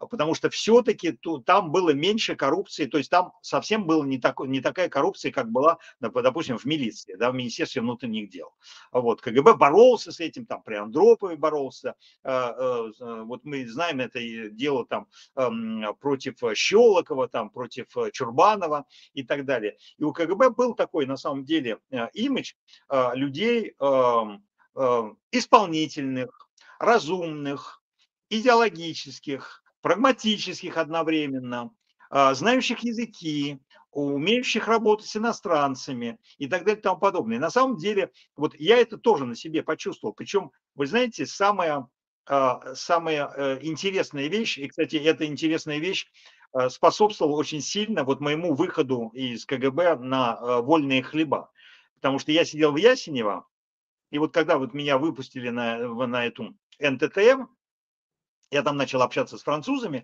потому что все-таки там было меньше коррупции, то есть там совсем была не, такой, не такая коррупция, как была, допустим, в милиции, да, в Министерстве внутренних дел. Вот, КГБ боролся с этим, там при Андропове боролся, вот мы знаем это дело там против Щелокова, там против Чурбанова и так далее. И у КГБ был такой, на самом деле, имидж людей исполнительных, разумных, идеологических, прагматических одновременно, знающих языки, умеющих работать с иностранцами и так далее и тому подобное. И на самом деле, вот я это тоже на себе почувствовал. Причем, вы знаете, самая, самая интересная вещь, и, кстати, эта интересная вещь способствовала очень сильно вот моему выходу из КГБ на вольные хлеба. Потому что я сидел в Ясенево, и вот когда вот меня выпустили на, на эту эн тэ тэ эм, я там начал общаться с французами,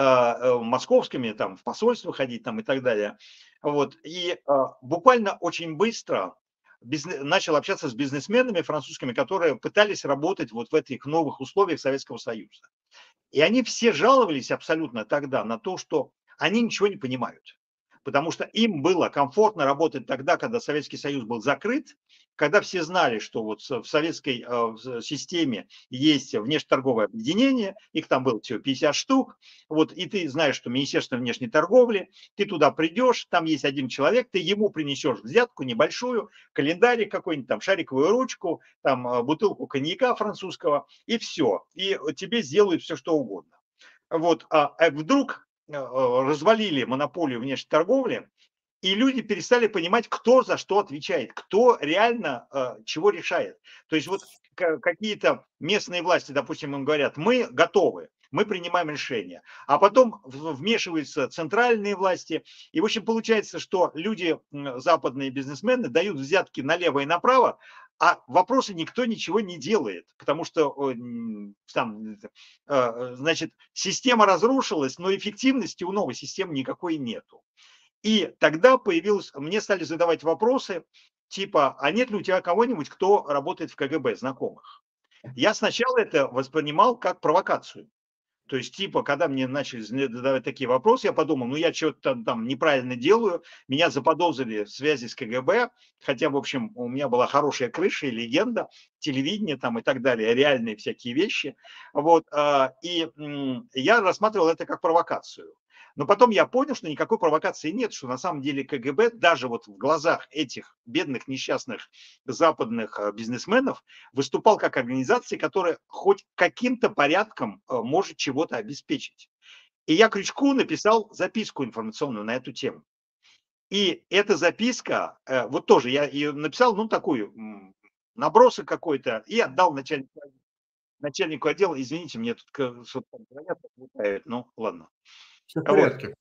э, московскими, там в посольство ходить там и так далее. Вот. И э, буквально очень быстро бизнес, начал общаться с бизнесменами французскими, которые пытались работать вот в этих новых условиях Советского Союза. И они все жаловались абсолютно тогда на то, что они ничего не понимают. Потому что им было комфортно работать тогда, когда Советский Союз был закрыт, когда все знали, что вот в советской э, системе есть внешнеторговое объединение, их там было всего пятьдесят штук, вот, и ты знаешь, что Министерство внешней торговли, ты туда придешь, там есть один человек, ты ему принесешь взятку небольшую, календарик какой-нибудь, там шариковую ручку, там бутылку коньяка французского, и все, и тебе сделают все, что угодно. Вот, а вдруг развалили монополию внешней торговли, и люди перестали понимать, кто за что отвечает, кто реально э, чего решает. То есть вот какие-то местные власти, допустим, им говорят, мы готовы, мы принимаем решения. А потом вмешиваются центральные власти. И, в общем, получается, что люди, западные бизнесмены, дают взятки налево и направо, а вопросы никто ничего не делает, потому что там, значит, система разрушилась, но эффективности у новой системы никакой нету. И тогда появилось, мне стали задавать вопросы, типа, а нет ли у тебя кого-нибудь, кто работает в КГБ, знакомых? Я сначала это воспринимал как провокацию. То есть, типа, когда мне начали задавать такие вопросы, я подумал, ну, я что-то там неправильно делаю, меня заподозрили в связи с КГБ, хотя, в общем, у меня была хорошая крыша и легенда, телевидение там и так далее, реальные всякие вещи. Вот, и я рассматривал это как провокацию. Но потом я понял, что никакой провокации нет, что на самом деле КГБ даже вот в глазах этих бедных несчастных западных бизнесменов выступал как организация, которая хоть каким-то порядком может чего-то обеспечить. И я Крючку написал записку информационную на эту тему. И эта записка, вот тоже я ее написал, ну такую, набросок какой-то, и отдал начальнику, начальнику отдела. Извините, мне тут что-то звонят, ну ладно. Все в порядке.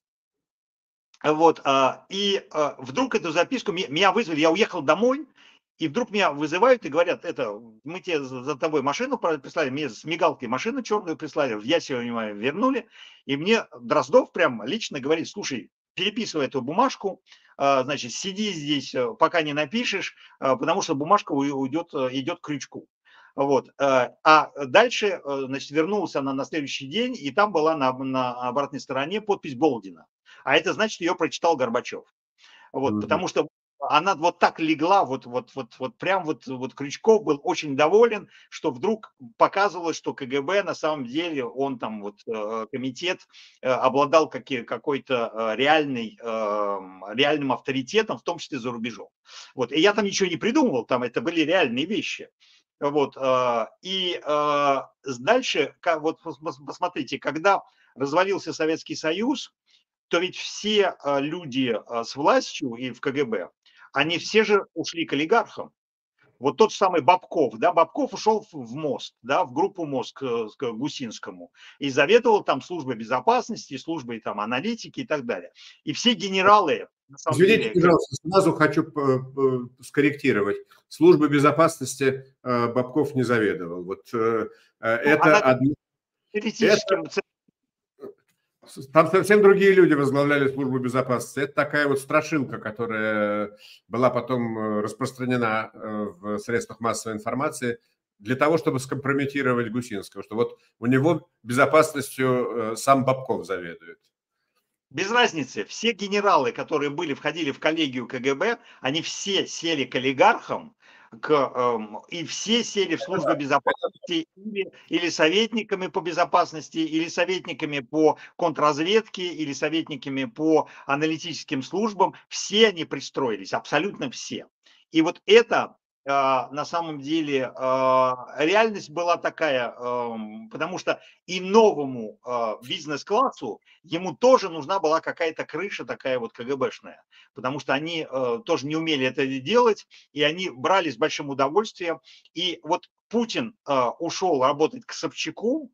Вот, и вдруг эту записку, меня вызвали, я уехал домой, и вдруг меня вызывают и говорят, это, мы тебе за тобой машину прислали, мне с мигалкой машину черную прислали, в Ясенево вернули, и мне Дроздов прям лично говорит, слушай, переписывай эту бумажку, значит, сиди здесь, пока не напишешь, потому что бумажка уйдет, идет к Крючку. Вот. А дальше, значит, вернулся она на следующий день, и там была на, на обратной стороне подпись Болдина. А это значит, ее прочитал Горбачев. Вот, mm-hmm. Потому что она вот так легла, вот, вот, вот, вот прям вот, вот Крючков был очень доволен, что вдруг показывалось, что КГБ на самом деле, он там вот комитет обладал какие, какой-то реальный, реальным авторитетом, в том числе за рубежом. Вот. И я там ничего не придумывал, там это были реальные вещи. Вот, и дальше, вот посмотрите, когда развалился Советский Союз, то ведь все люди с властью и в КГБ, они все же ушли к олигархам. Вот тот самый Бабков, да, Бабков ушел в МОСТ, да, в группу МОСТ к, к Гусинскому и заведовал там службой безопасности, службой там аналитики и так далее. И все генералы, на самом Извините, деле, пожалуйста, сразу хочу скорректировать. Службой безопасности Бабков не заведовал. Вот ну, это одно. Теоретическим это... Там совсем другие люди возглавляли службу безопасности. Это такая вот страшилка, которая была потом распространена в средствах массовой информации. для того, чтобы скомпрометировать Гусинского, что вот у него безопасностью сам Бабков заведует? Без разницы. Все генералы, которые были, входили в коллегию КГБ, они все сели к олигархам, к, э, и все сели в службу безопасности или, или советниками по безопасности, или советниками по контрразведке, или советниками по аналитическим службам. Все они пристроились, абсолютно все. И вот это на самом деле реальность была такая, потому что и новому бизнес-классу ему тоже нужна была какая-то крыша такая вот КГБшная, потому что они тоже не умели это делать, и они брали с большим удовольствием. И вот Путин ушел работать к Собчаку,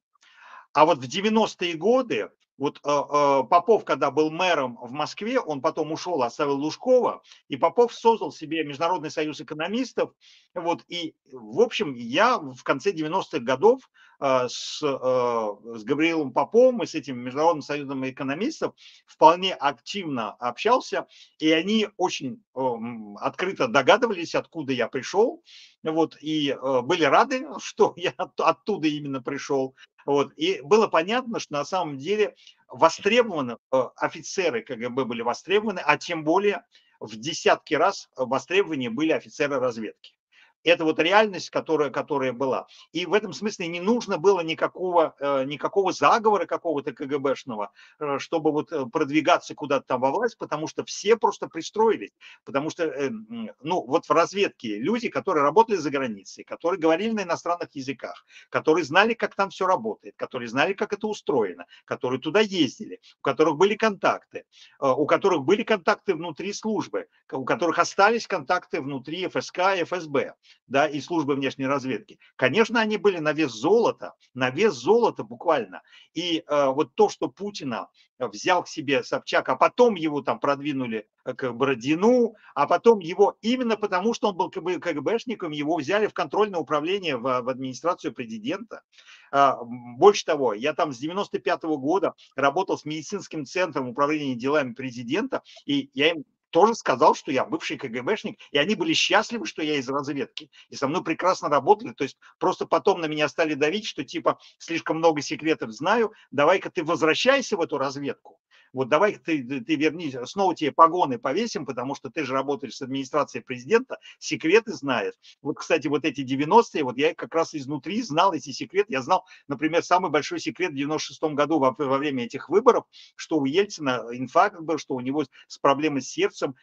а вот в девяностые годы, вот э, э, Попов, когда был мэром в Москве, он потом ушел, оставил Лужкова, и Попов создал себе Международный союз экономистов. Вот, и, в общем, я в конце девяностых годов э, с, э, с Гавриилом Поповым и с этим Международным союзом экономистов вполне активно общался, и они очень э, открыто догадывались, откуда я пришел, вот, и э, были рады, что я от, оттуда именно пришел. Вот. И было понятно, что на самом деле востребованы, офицеры КГБ были востребованы, а тем более в десятки раз востребованы были офицеры разведки. Это вот реальность, которая, которая была. И в этом смысле не нужно было никакого, никакого заговора какого-то КГБшного, чтобы вот продвигаться куда-то там во власть, потому что все просто пристроились. Потому что, ну, вот в разведке люди, которые работали за границей, которые говорили на иностранных языках, которые знали, как там все работает, которые знали, как это устроено, которые туда ездили, у которых были контакты, у которых были контакты внутри службы, у которых остались контакты внутри ФСК и ФСБ. Да, и службы внешней разведки. Конечно, они были на вес золота, на вес золота буквально. И э, вот то, что Путина взял к себе Собчак, а потом его там продвинули к Бородину, а потом его, именно потому, что он был КГБшником, его взяли в контрольное управление в, в администрацию президента. А, больше того, я там с девяносто пятого года работал с медицинским центром управления делами президента, и я им тоже сказал, что я бывший КГБшник, и они были счастливы, что я из разведки, и со мной прекрасно работали, то есть просто потом на меня стали давить, что типа слишком много секретов знаю, давай-ка ты возвращайся в эту разведку, вот давай-ка ты, ты вернись, снова тебе погоны повесим, потому что ты же работаешь с администрацией президента, секреты знаешь. Вот, кстати, вот эти девяностые, вот я как раз изнутри знал эти секреты, я знал, например, самый большой секрет в девяносто шестом году во, во время этих выборов, что у Ельцина инфаркт был, что у него с проблемой с сердцем,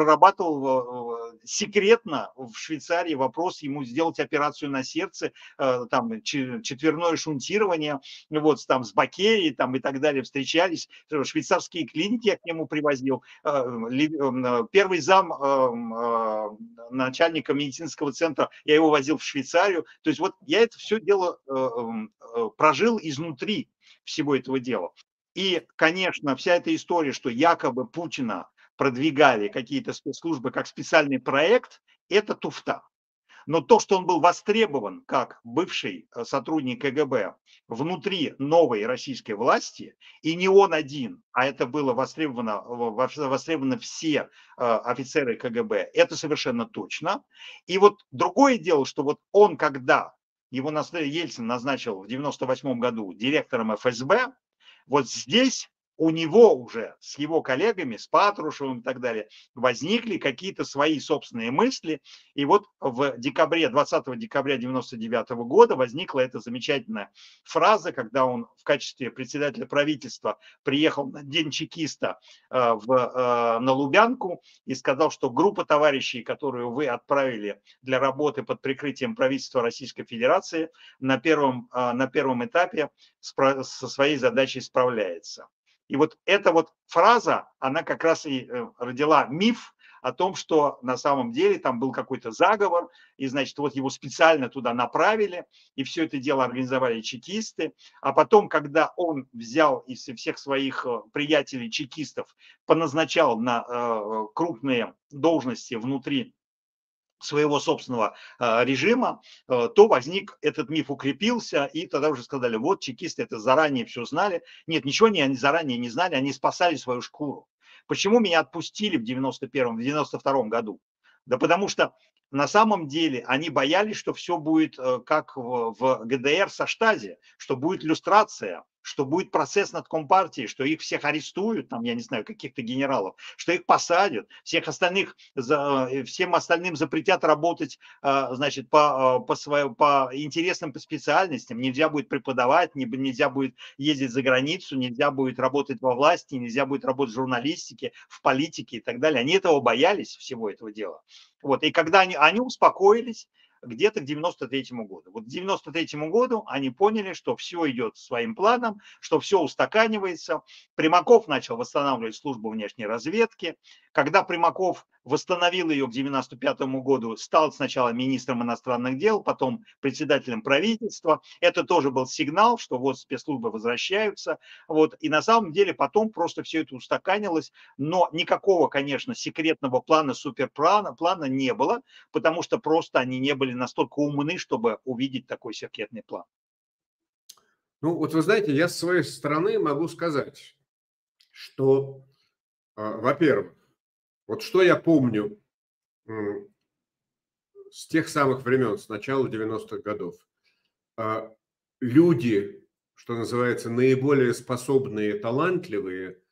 прорабатывал секретно в Швейцарии вопрос ему сделать операцию на сердце, там четверное шунтирование, вот там с Бакеей там и так далее встречались, швейцарские клиники я к нему привозил, первый зам начальника медицинского центра, я его возил в Швейцарию, то есть вот я это все дело прожил изнутри всего этого дела. И, конечно, вся эта история, что якобы Путина продвигали какие-то спецслужбы как специальный проект, это туфта. Но то, что он был востребован как бывший сотрудник КГБ внутри новой российской власти, и не он один, а это было востребовано, востребованы все офицеры КГБ, это совершенно точно. И вот другое дело, что вот он, когда его Ельцин назначил в девяносто восьмом году директором ФСБ, вот здесь у него уже с его коллегами, с Патрушевым и так далее, возникли какие-то свои собственные мысли. И вот в декабре, двадцатого декабря девяносто девятого года возникла эта замечательная фраза, когда он в качестве председателя правительства приехал на День чекиста в, на Лубянку и сказал, что группа товарищей, которую вы отправили для работы под прикрытием правительства Российской Федерации, на первом, на первом этапе со своей задачей справляется. И вот эта вот фраза, она как раз и родила миф о том, что на самом деле там был какой-то заговор, и, значит, вот его специально туда направили, и все это дело организовали чекисты. А потом, когда он взял из всех своих приятелей-чекистов, поназначал на крупные должности внутри своего собственного э, режима, э, то возник, этот миф укрепился, и тогда уже сказали, вот чекисты это заранее все знали. Нет, ничего они, они заранее не знали, они спасали свою шкуру. Почему меня отпустили в девяносто первом, в девяносто втором году? Да потому что на самом деле они боялись, что все будет как в, в ГДР со Штази, что будет люстрация, что будет процесс над Компартией, что их всех арестуют, там, я не знаю, каких-то генералов, что их посадят, всех остальных, всем остальным запретят работать, значит, по, по, своим, по интересным специальностям, нельзя будет преподавать, нельзя будет ездить за границу, нельзя будет работать во власти, нельзя будет работать в журналистике, в политике и так далее. Они этого боялись, всего этого дела. Вот, и когда они, они успокоились, где-то к девяносто третьему году. Вот к девяносто третьему году они поняли, что все идет своим планом, что все устаканивается. Примаков начал восстанавливать службу внешней разведки. Когда Примаков восстановил ее к девяносто пятому году, стал сначала министром иностранных дел, потом председателем правительства. Это тоже был сигнал, что вот спецслужбы возвращаются. Вот. И на самом деле потом просто все это устаканилось. Но никакого, конечно, секретного плана, суперплана плана не было, потому что просто они не были настолько умны, чтобы увидеть такой секретный план. Ну, вот вы знаете, я с своей стороны могу сказать, что, во-первых, вот что я помню с тех самых времен, с начала девяностых годов, люди, что называется, наиболее способные и талантливые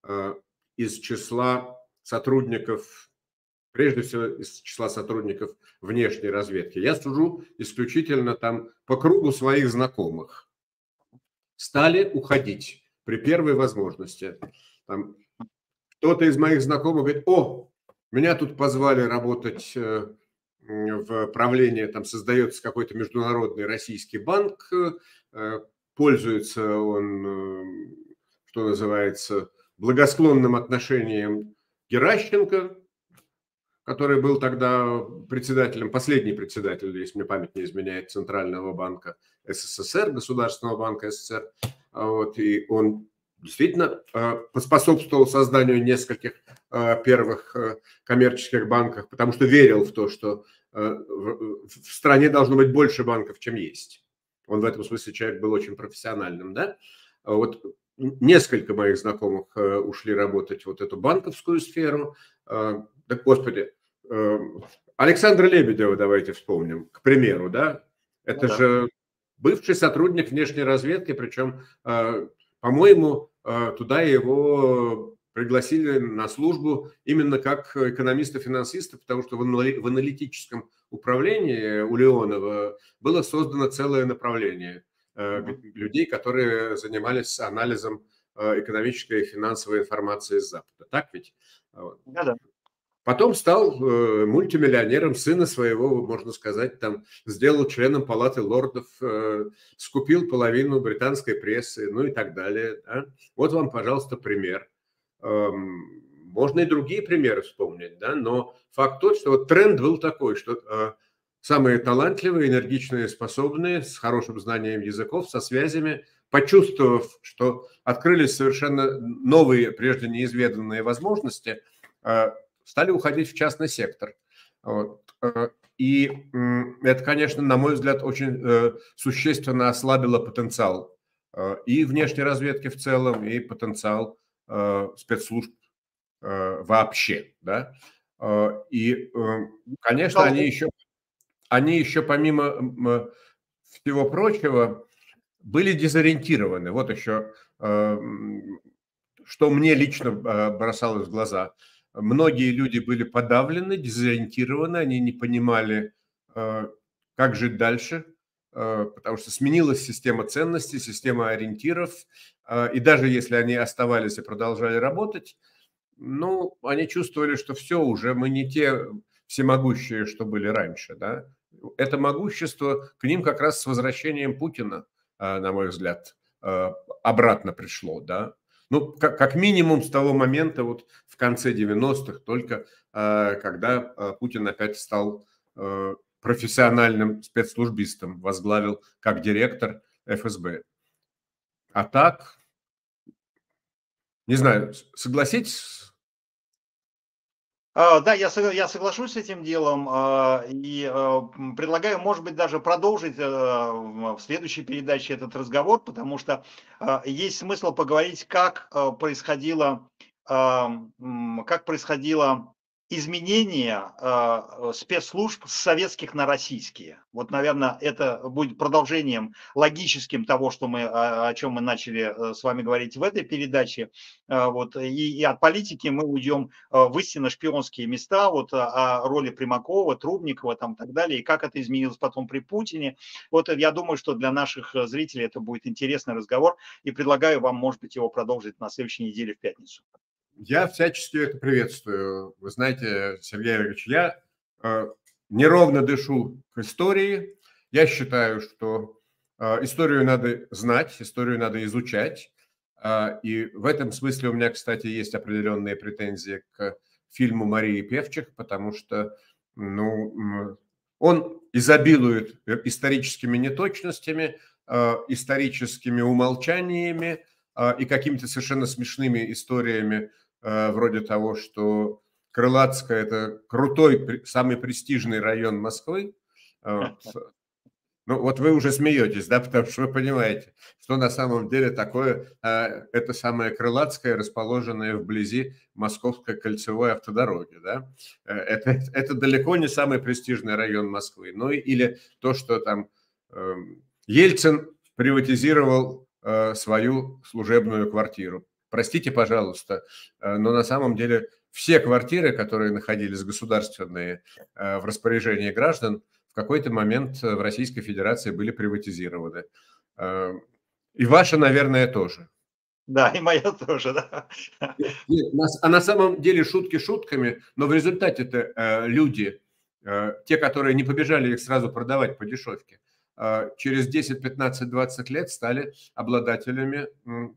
из числа сотрудников, прежде всего из числа сотрудников внешней разведки, я сужу исключительно там по кругу своих знакомых, стали уходить при первой возможности. Там кто-то из моих знакомых говорит: о, меня тут позвали работать в правление, там создается какой-то международный российский банк, пользуется он, что называется, благосклонным отношением Геращенко, который был тогда председателем, последний председатель, если мне память не изменяет, Центрального банка СССР, Государственного банка СССР. Вот, и он действительно поспособствовал созданию нескольких первых коммерческих банков, потому что верил в то, что в стране должно быть больше банков, чем есть. Он в этом смысле человек был очень профессиональным, да? Вот несколько моих знакомых ушли работать в вот эту банковскую сферу. Да, господи, Александра Лебедева давайте вспомним, к примеру, да? Это ну, да. же бывший сотрудник внешней разведки, причем, по-моему, туда его пригласили на службу именно как экономиста-финансиста, потому что в аналитическом управлении у Леонова было создано целое направление людей, которые занимались анализом экономической и финансовой информации с Запада. Так ведь? Да, да. Потом стал мультимиллионером, сына своего, можно сказать, там сделал членом Палаты лордов, скупил половину британской прессы, ну и так далее. Да? Вот вам, пожалуйста, пример. Можно и другие примеры вспомнить, да? Но факт тот, что вот тренд был такой, что самые талантливые, энергичные, способные, с хорошим знанием языков, со связями, почувствовав, что открылись совершенно новые, прежде неизведанные возможности, стали уходить в частный сектор. Вот. И это, конечно, на мой взгляд, очень существенно ослабило потенциал и внешней разведки в целом, и потенциал спецслужб вообще. Да? И, конечно, они еще, они еще помимо всего прочего были дезориентированы. Вот еще, что мне лично бросалось в глаза. Многие люди были подавлены, дезориентированы, они не понимали, как жить дальше, потому что сменилась система ценностей, система ориентиров, и даже если они оставались и продолжали работать, ну, они чувствовали, что все, уже мы не те всемогущие, что были раньше, да. Это могущество к ним как раз с возвращением Путина, на мой взгляд, обратно пришло, да. Ну, как, как минимум с того момента, вот в конце девяностых, только когда Путин опять стал профессиональным спецслужбистом, возглавил как директор эф эс бэ. А так, не знаю, согласитесь? Да, я, я соглашусь с этим делом и предлагаю, может быть, даже продолжить в следующей передаче этот разговор, потому что есть смысл поговорить, как происходило, как происходило изменения э, спецслужб с советских на российские. Вот, наверное, это будет продолжением логическим того, что мы, о, о чем мы начали с вами говорить в этой передаче. Вот, и, и от политики мы уйдем в истинно шпионские места, вот о, о роли Примакова, Трубникова там, и так далее, и как это изменилось потом при Путине. Вот я думаю, что для наших зрителей это будет интересный разговор, и предлагаю вам, может быть, его продолжить на следующей неделе в пятницу. Я всячески это приветствую. Вы знаете, Сергей Олегович, я э, неровно дышу к истории. Я считаю, что э, историю надо знать, историю надо изучать. Э, и в этом смысле у меня, кстати, есть определенные претензии к фильму Марии Певчих, потому что ну, он изобилует историческими неточностями, э, историческими умолчаниями э, и какими-то совершенно смешными историями, вроде того, что Крылатская – это крутой, самый престижный район Москвы. Ну, вот вы уже смеетесь, да, потому что вы понимаете, что на самом деле такое это самое Крылатское, расположенное вблизи Московской кольцевой автодороги, да. Это, это далеко не самый престижный район Москвы. Ну, или то, что там э, Ельцин приватизировал э, свою служебную квартиру. Простите, пожалуйста, но на самом деле все квартиры, которые находились государственные в распоряжении граждан, в какой-то момент в Российской Федерации были приватизированы. И ваша, наверное, тоже. Да, и моя тоже, да. А на самом деле шутки шутками, но в результате-то люди, те, которые не побежали их сразу продавать по дешевке, через десять, пятнадцать, двадцать лет стали обладателями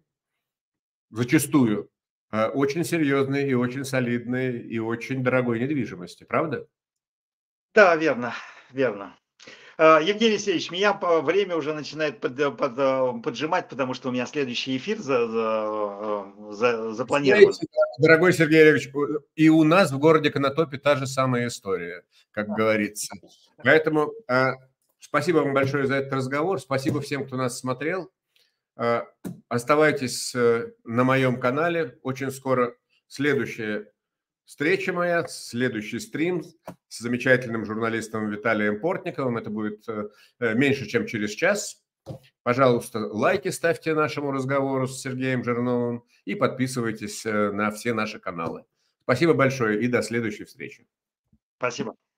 зачастую очень серьезной и очень солидной и очень дорогой недвижимости, правда? Да, верно, верно. Евгений Алексеевич, меня время уже начинает под, под, поджимать, потому что у меня следующий эфир за, за, за, запланирован. Знаете, дорогой Сергей Олегович, и у нас в городе Конотопе та же самая история, как говорится. Поэтому спасибо вам большое за этот разговор, спасибо всем, кто нас смотрел. Оставайтесь на моем канале. Очень скоро следующая встреча моя, следующий стрим с замечательным журналистом Виталием Портниковым. Это будет меньше, чем через час. Пожалуйста, лайки ставьте нашему разговору с Сергеем Жирновым и подписывайтесь на все наши каналы. Спасибо большое и до следующей встречи. Спасибо.